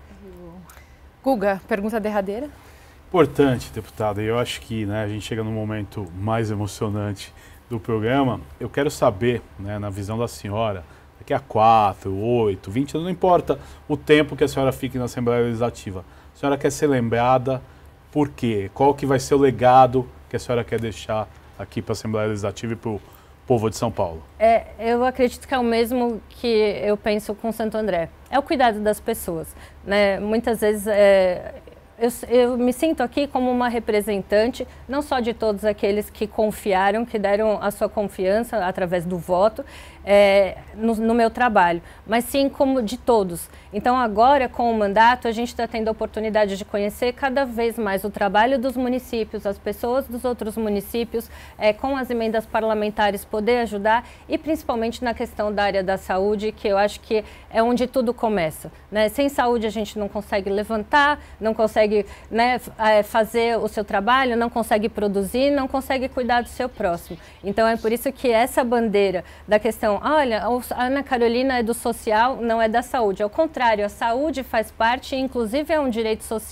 Guga, pergunta derradeira? Importante, deputada, e eu acho que, né, a gente chega no momento mais emocionante do programa. Eu quero saber, né, na visão da senhora, daqui a quatro, oito, vinte anos, não importa o tempo que a senhora fique na Assembleia Legislativa, a senhora quer ser lembrada por quê? Qual que vai ser o legado que a senhora quer deixar aqui para a Assembleia Legislativa e para o povo de São Paulo? É, eu acredito que é o mesmo que eu penso com Santo André. É o cuidado das pessoas, né? Muitas vezes é, eu, eu me sinto aqui como uma representante, não só de todos aqueles que confiaram, que deram a sua confiança através do voto é, no, no meu trabalho, mas sim como de todos. Então agora, com o mandato, a gente está tendo a oportunidade de conhecer cada vez mais o trabalho dos municípios, as pessoas dos outros municípios, é, com as emendas parlamentares poder ajudar e principalmente na questão da área da saúde, que eu acho que é onde tudo começa, né? Sem saúde a gente não consegue levantar, não consegue, né, fazer o seu trabalho, não consegue produzir, não consegue cuidar do seu próximo. Então é por isso que essa bandeira da questão, olha, a Ana Carolina é do social, não é da saúde. Ao contrário, a saúde faz parte, inclusive é um direito social,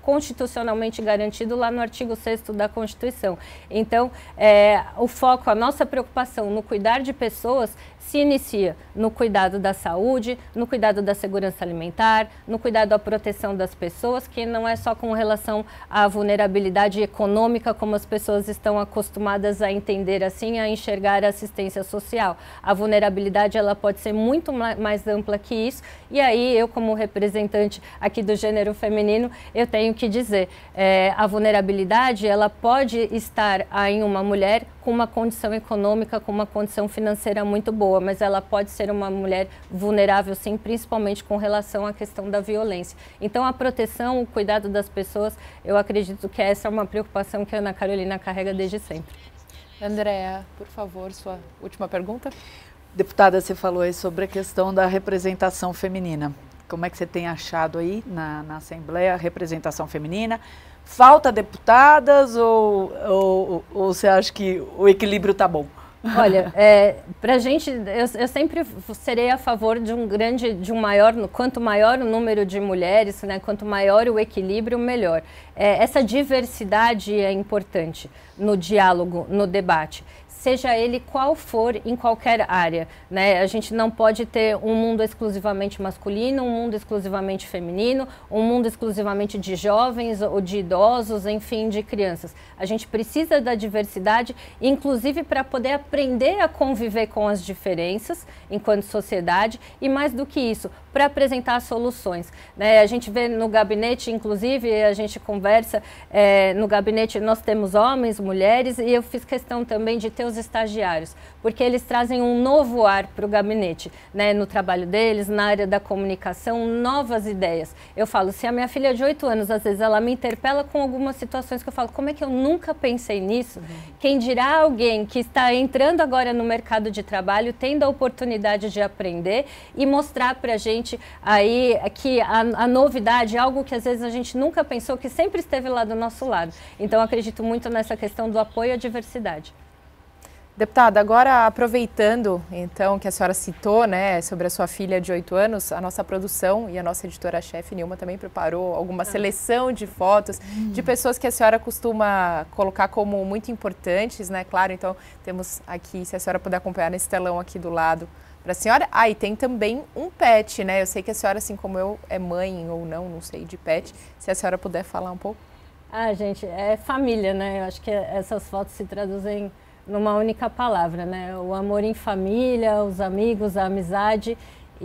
constitucionalmente garantido lá no artigo sexto da Constituição. Então, é, o foco, a nossa preocupação no cuidar de pessoas se inicia no cuidado da saúde, no cuidado da segurança alimentar, no cuidado da proteção das pessoas, que não é só com relação à vulnerabilidade econômica, como as pessoas estão acostumadas a entender assim, a enxergar a assistência social. A vulnerabilidade ela pode ser muito mais ampla que isso, e aí eu, como representante aqui do gênero feminino, eu tenho que dizer, é, a vulnerabilidade ela pode estar em uma mulher com uma condição econômica, com uma condição financeira muito boa, mas ela pode ser uma mulher vulnerável, sim, principalmente com relação à questão da violência. Então, a proteção, o cuidado das pessoas, eu acredito que essa é uma preocupação que a Ana Carolina carrega desde sempre. Andréa, por favor, sua última pergunta. Deputada, você falou aí sobre a questão da representação feminina. Como é que você tem achado aí na, na Assembleia a representação feminina? Falta deputadas ou, ou, ou você acha que o equilíbrio está bom? Olha, é, para a gente, eu, eu sempre serei a favor de um grande, de um maior, quanto maior o número de mulheres, né, quanto maior o equilíbrio, melhor. É, essa diversidade é importante no diálogo, no debate, seja ele qual for, em qualquer área, né? A gente não pode ter um mundo exclusivamente masculino, um mundo exclusivamente feminino, um mundo exclusivamente de jovens ou de idosos, enfim, de crianças. A gente precisa da diversidade, inclusive para poder aprender a conviver com as diferenças enquanto sociedade e, mais do que isso, para apresentar soluções, né? A gente vê no gabinete, inclusive, a gente conversa, é, no gabinete nós temos homens, mulheres, e eu fiz questão também de ter os estagiários, porque eles trazem um novo ar para o gabinete, né, no trabalho deles, na área da comunicação, novas ideias. Eu falo, se a minha filha de oito anos, às vezes ela me interpela com algumas situações que eu falo, como é que eu nunca pensei nisso? Uhum. Quem dirá alguém que está entrando agora no mercado de trabalho, tendo a oportunidade de aprender e mostrar para a gente aí que a, a novidade é algo que às vezes a gente nunca pensou, que sempre esteve lá do nosso lado. Então, eu acredito muito nessa questão do apoio à diversidade. Deputada, agora aproveitando, então, que a senhora citou, né, sobre a sua filha de oito anos, a nossa produção e a nossa editora-chefe, Nilma, também preparou alguma ah. seleção de fotos hum. de pessoas que a senhora costuma colocar como muito importantes, né, claro, então temos aqui, se a senhora puder acompanhar nesse telão aqui do lado para a senhora. Ah, e tem também um pet, né, eu sei que a senhora, assim como eu, é mãe ou não, não sei, de pet, se a senhora puder falar um pouco. Ah, gente, é família, né, eu acho que essas fotos se traduzem numa única palavra, né? O amor em família, os amigos, a amizade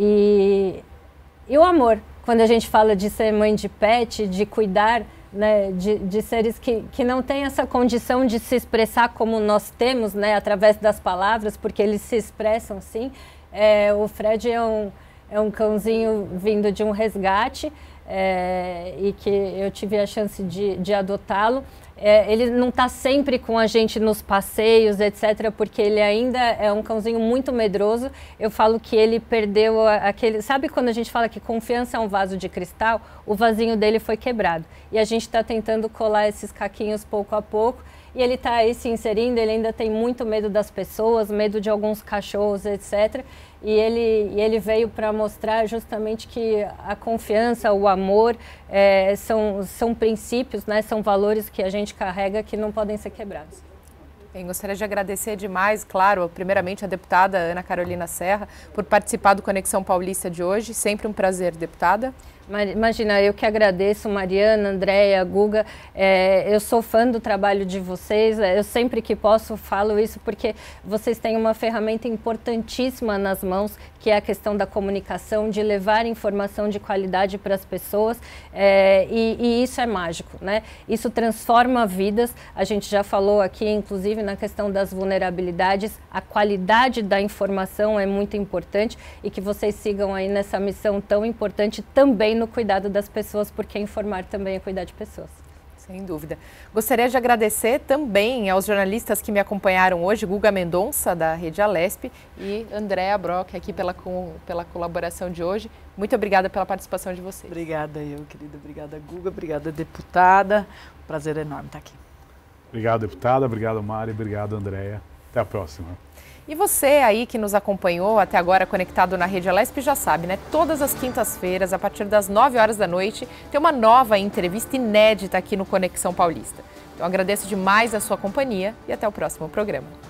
e, e o amor. Quando a gente fala de ser mãe de pet, de cuidar, né, de, de seres que, que não têm essa condição de se expressar como nós temos, né, através das palavras, porque eles se expressam sim. É, o Fred é um, é um cãozinho vindo de um resgate é, e que eu tive a chance de, de adotá-lo. É, ele não está sempre com a gente nos passeios, etcétera, porque ele ainda é um cãozinho muito medroso. Eu falo que ele perdeu aquele... Sabe quando a gente fala que confiança é um vaso de cristal? O vasinho dele foi quebrado. E a gente está tentando colar esses caquinhos pouco a pouco. E ele está aí se inserindo, ele ainda tem muito medo das pessoas, medo de alguns cachorros, etcétera. E ele, e ele veio para mostrar justamente que a confiança, o amor, é, são, são princípios, né, são valores que a gente carrega que não podem ser quebrados. Bem, gostaria de agradecer demais, claro, primeiramente a deputada Ana Carolina Serra, por participar do Conexão Paulista de hoje. Sempre um prazer, deputada. Imagina, eu que agradeço, Mariana, Andréia, Guga, é, eu sou fã do trabalho de vocês, eu sempre que posso falo isso porque vocês têm uma ferramenta importantíssima nas mãos, que é a questão da comunicação, de levar informação de qualidade para as pessoas, é, e, e isso é mágico, né? Isso transforma vidas, a gente já falou aqui, inclusive, na questão das vulnerabilidades, a qualidade da informação é muito importante e que vocês sigam aí nessa missão tão importante também no cuidado das pessoas, porque informar também é cuidar de pessoas. Sem dúvida. Gostaria de agradecer também aos jornalistas que me acompanharam hoje, Guga Mendonça, da Rede Alesp, e Andréa Brock, aqui pela, com, pela colaboração de hoje. Muito obrigada pela participação de vocês. Obrigada eu, querida. Obrigada, Guga. Obrigada, deputada. Um prazer enorme estar aqui. Obrigado, deputada. Obrigado, Mari. Obrigado, Andréa. Até a próxima. E você aí que nos acompanhou até agora conectado na Rede Alesp já sabe, né? Todas as quintas-feiras, a partir das nove horas da noite, tem uma nova entrevista inédita aqui no Conexão Paulista. Então agradeço demais a sua companhia e até o próximo programa.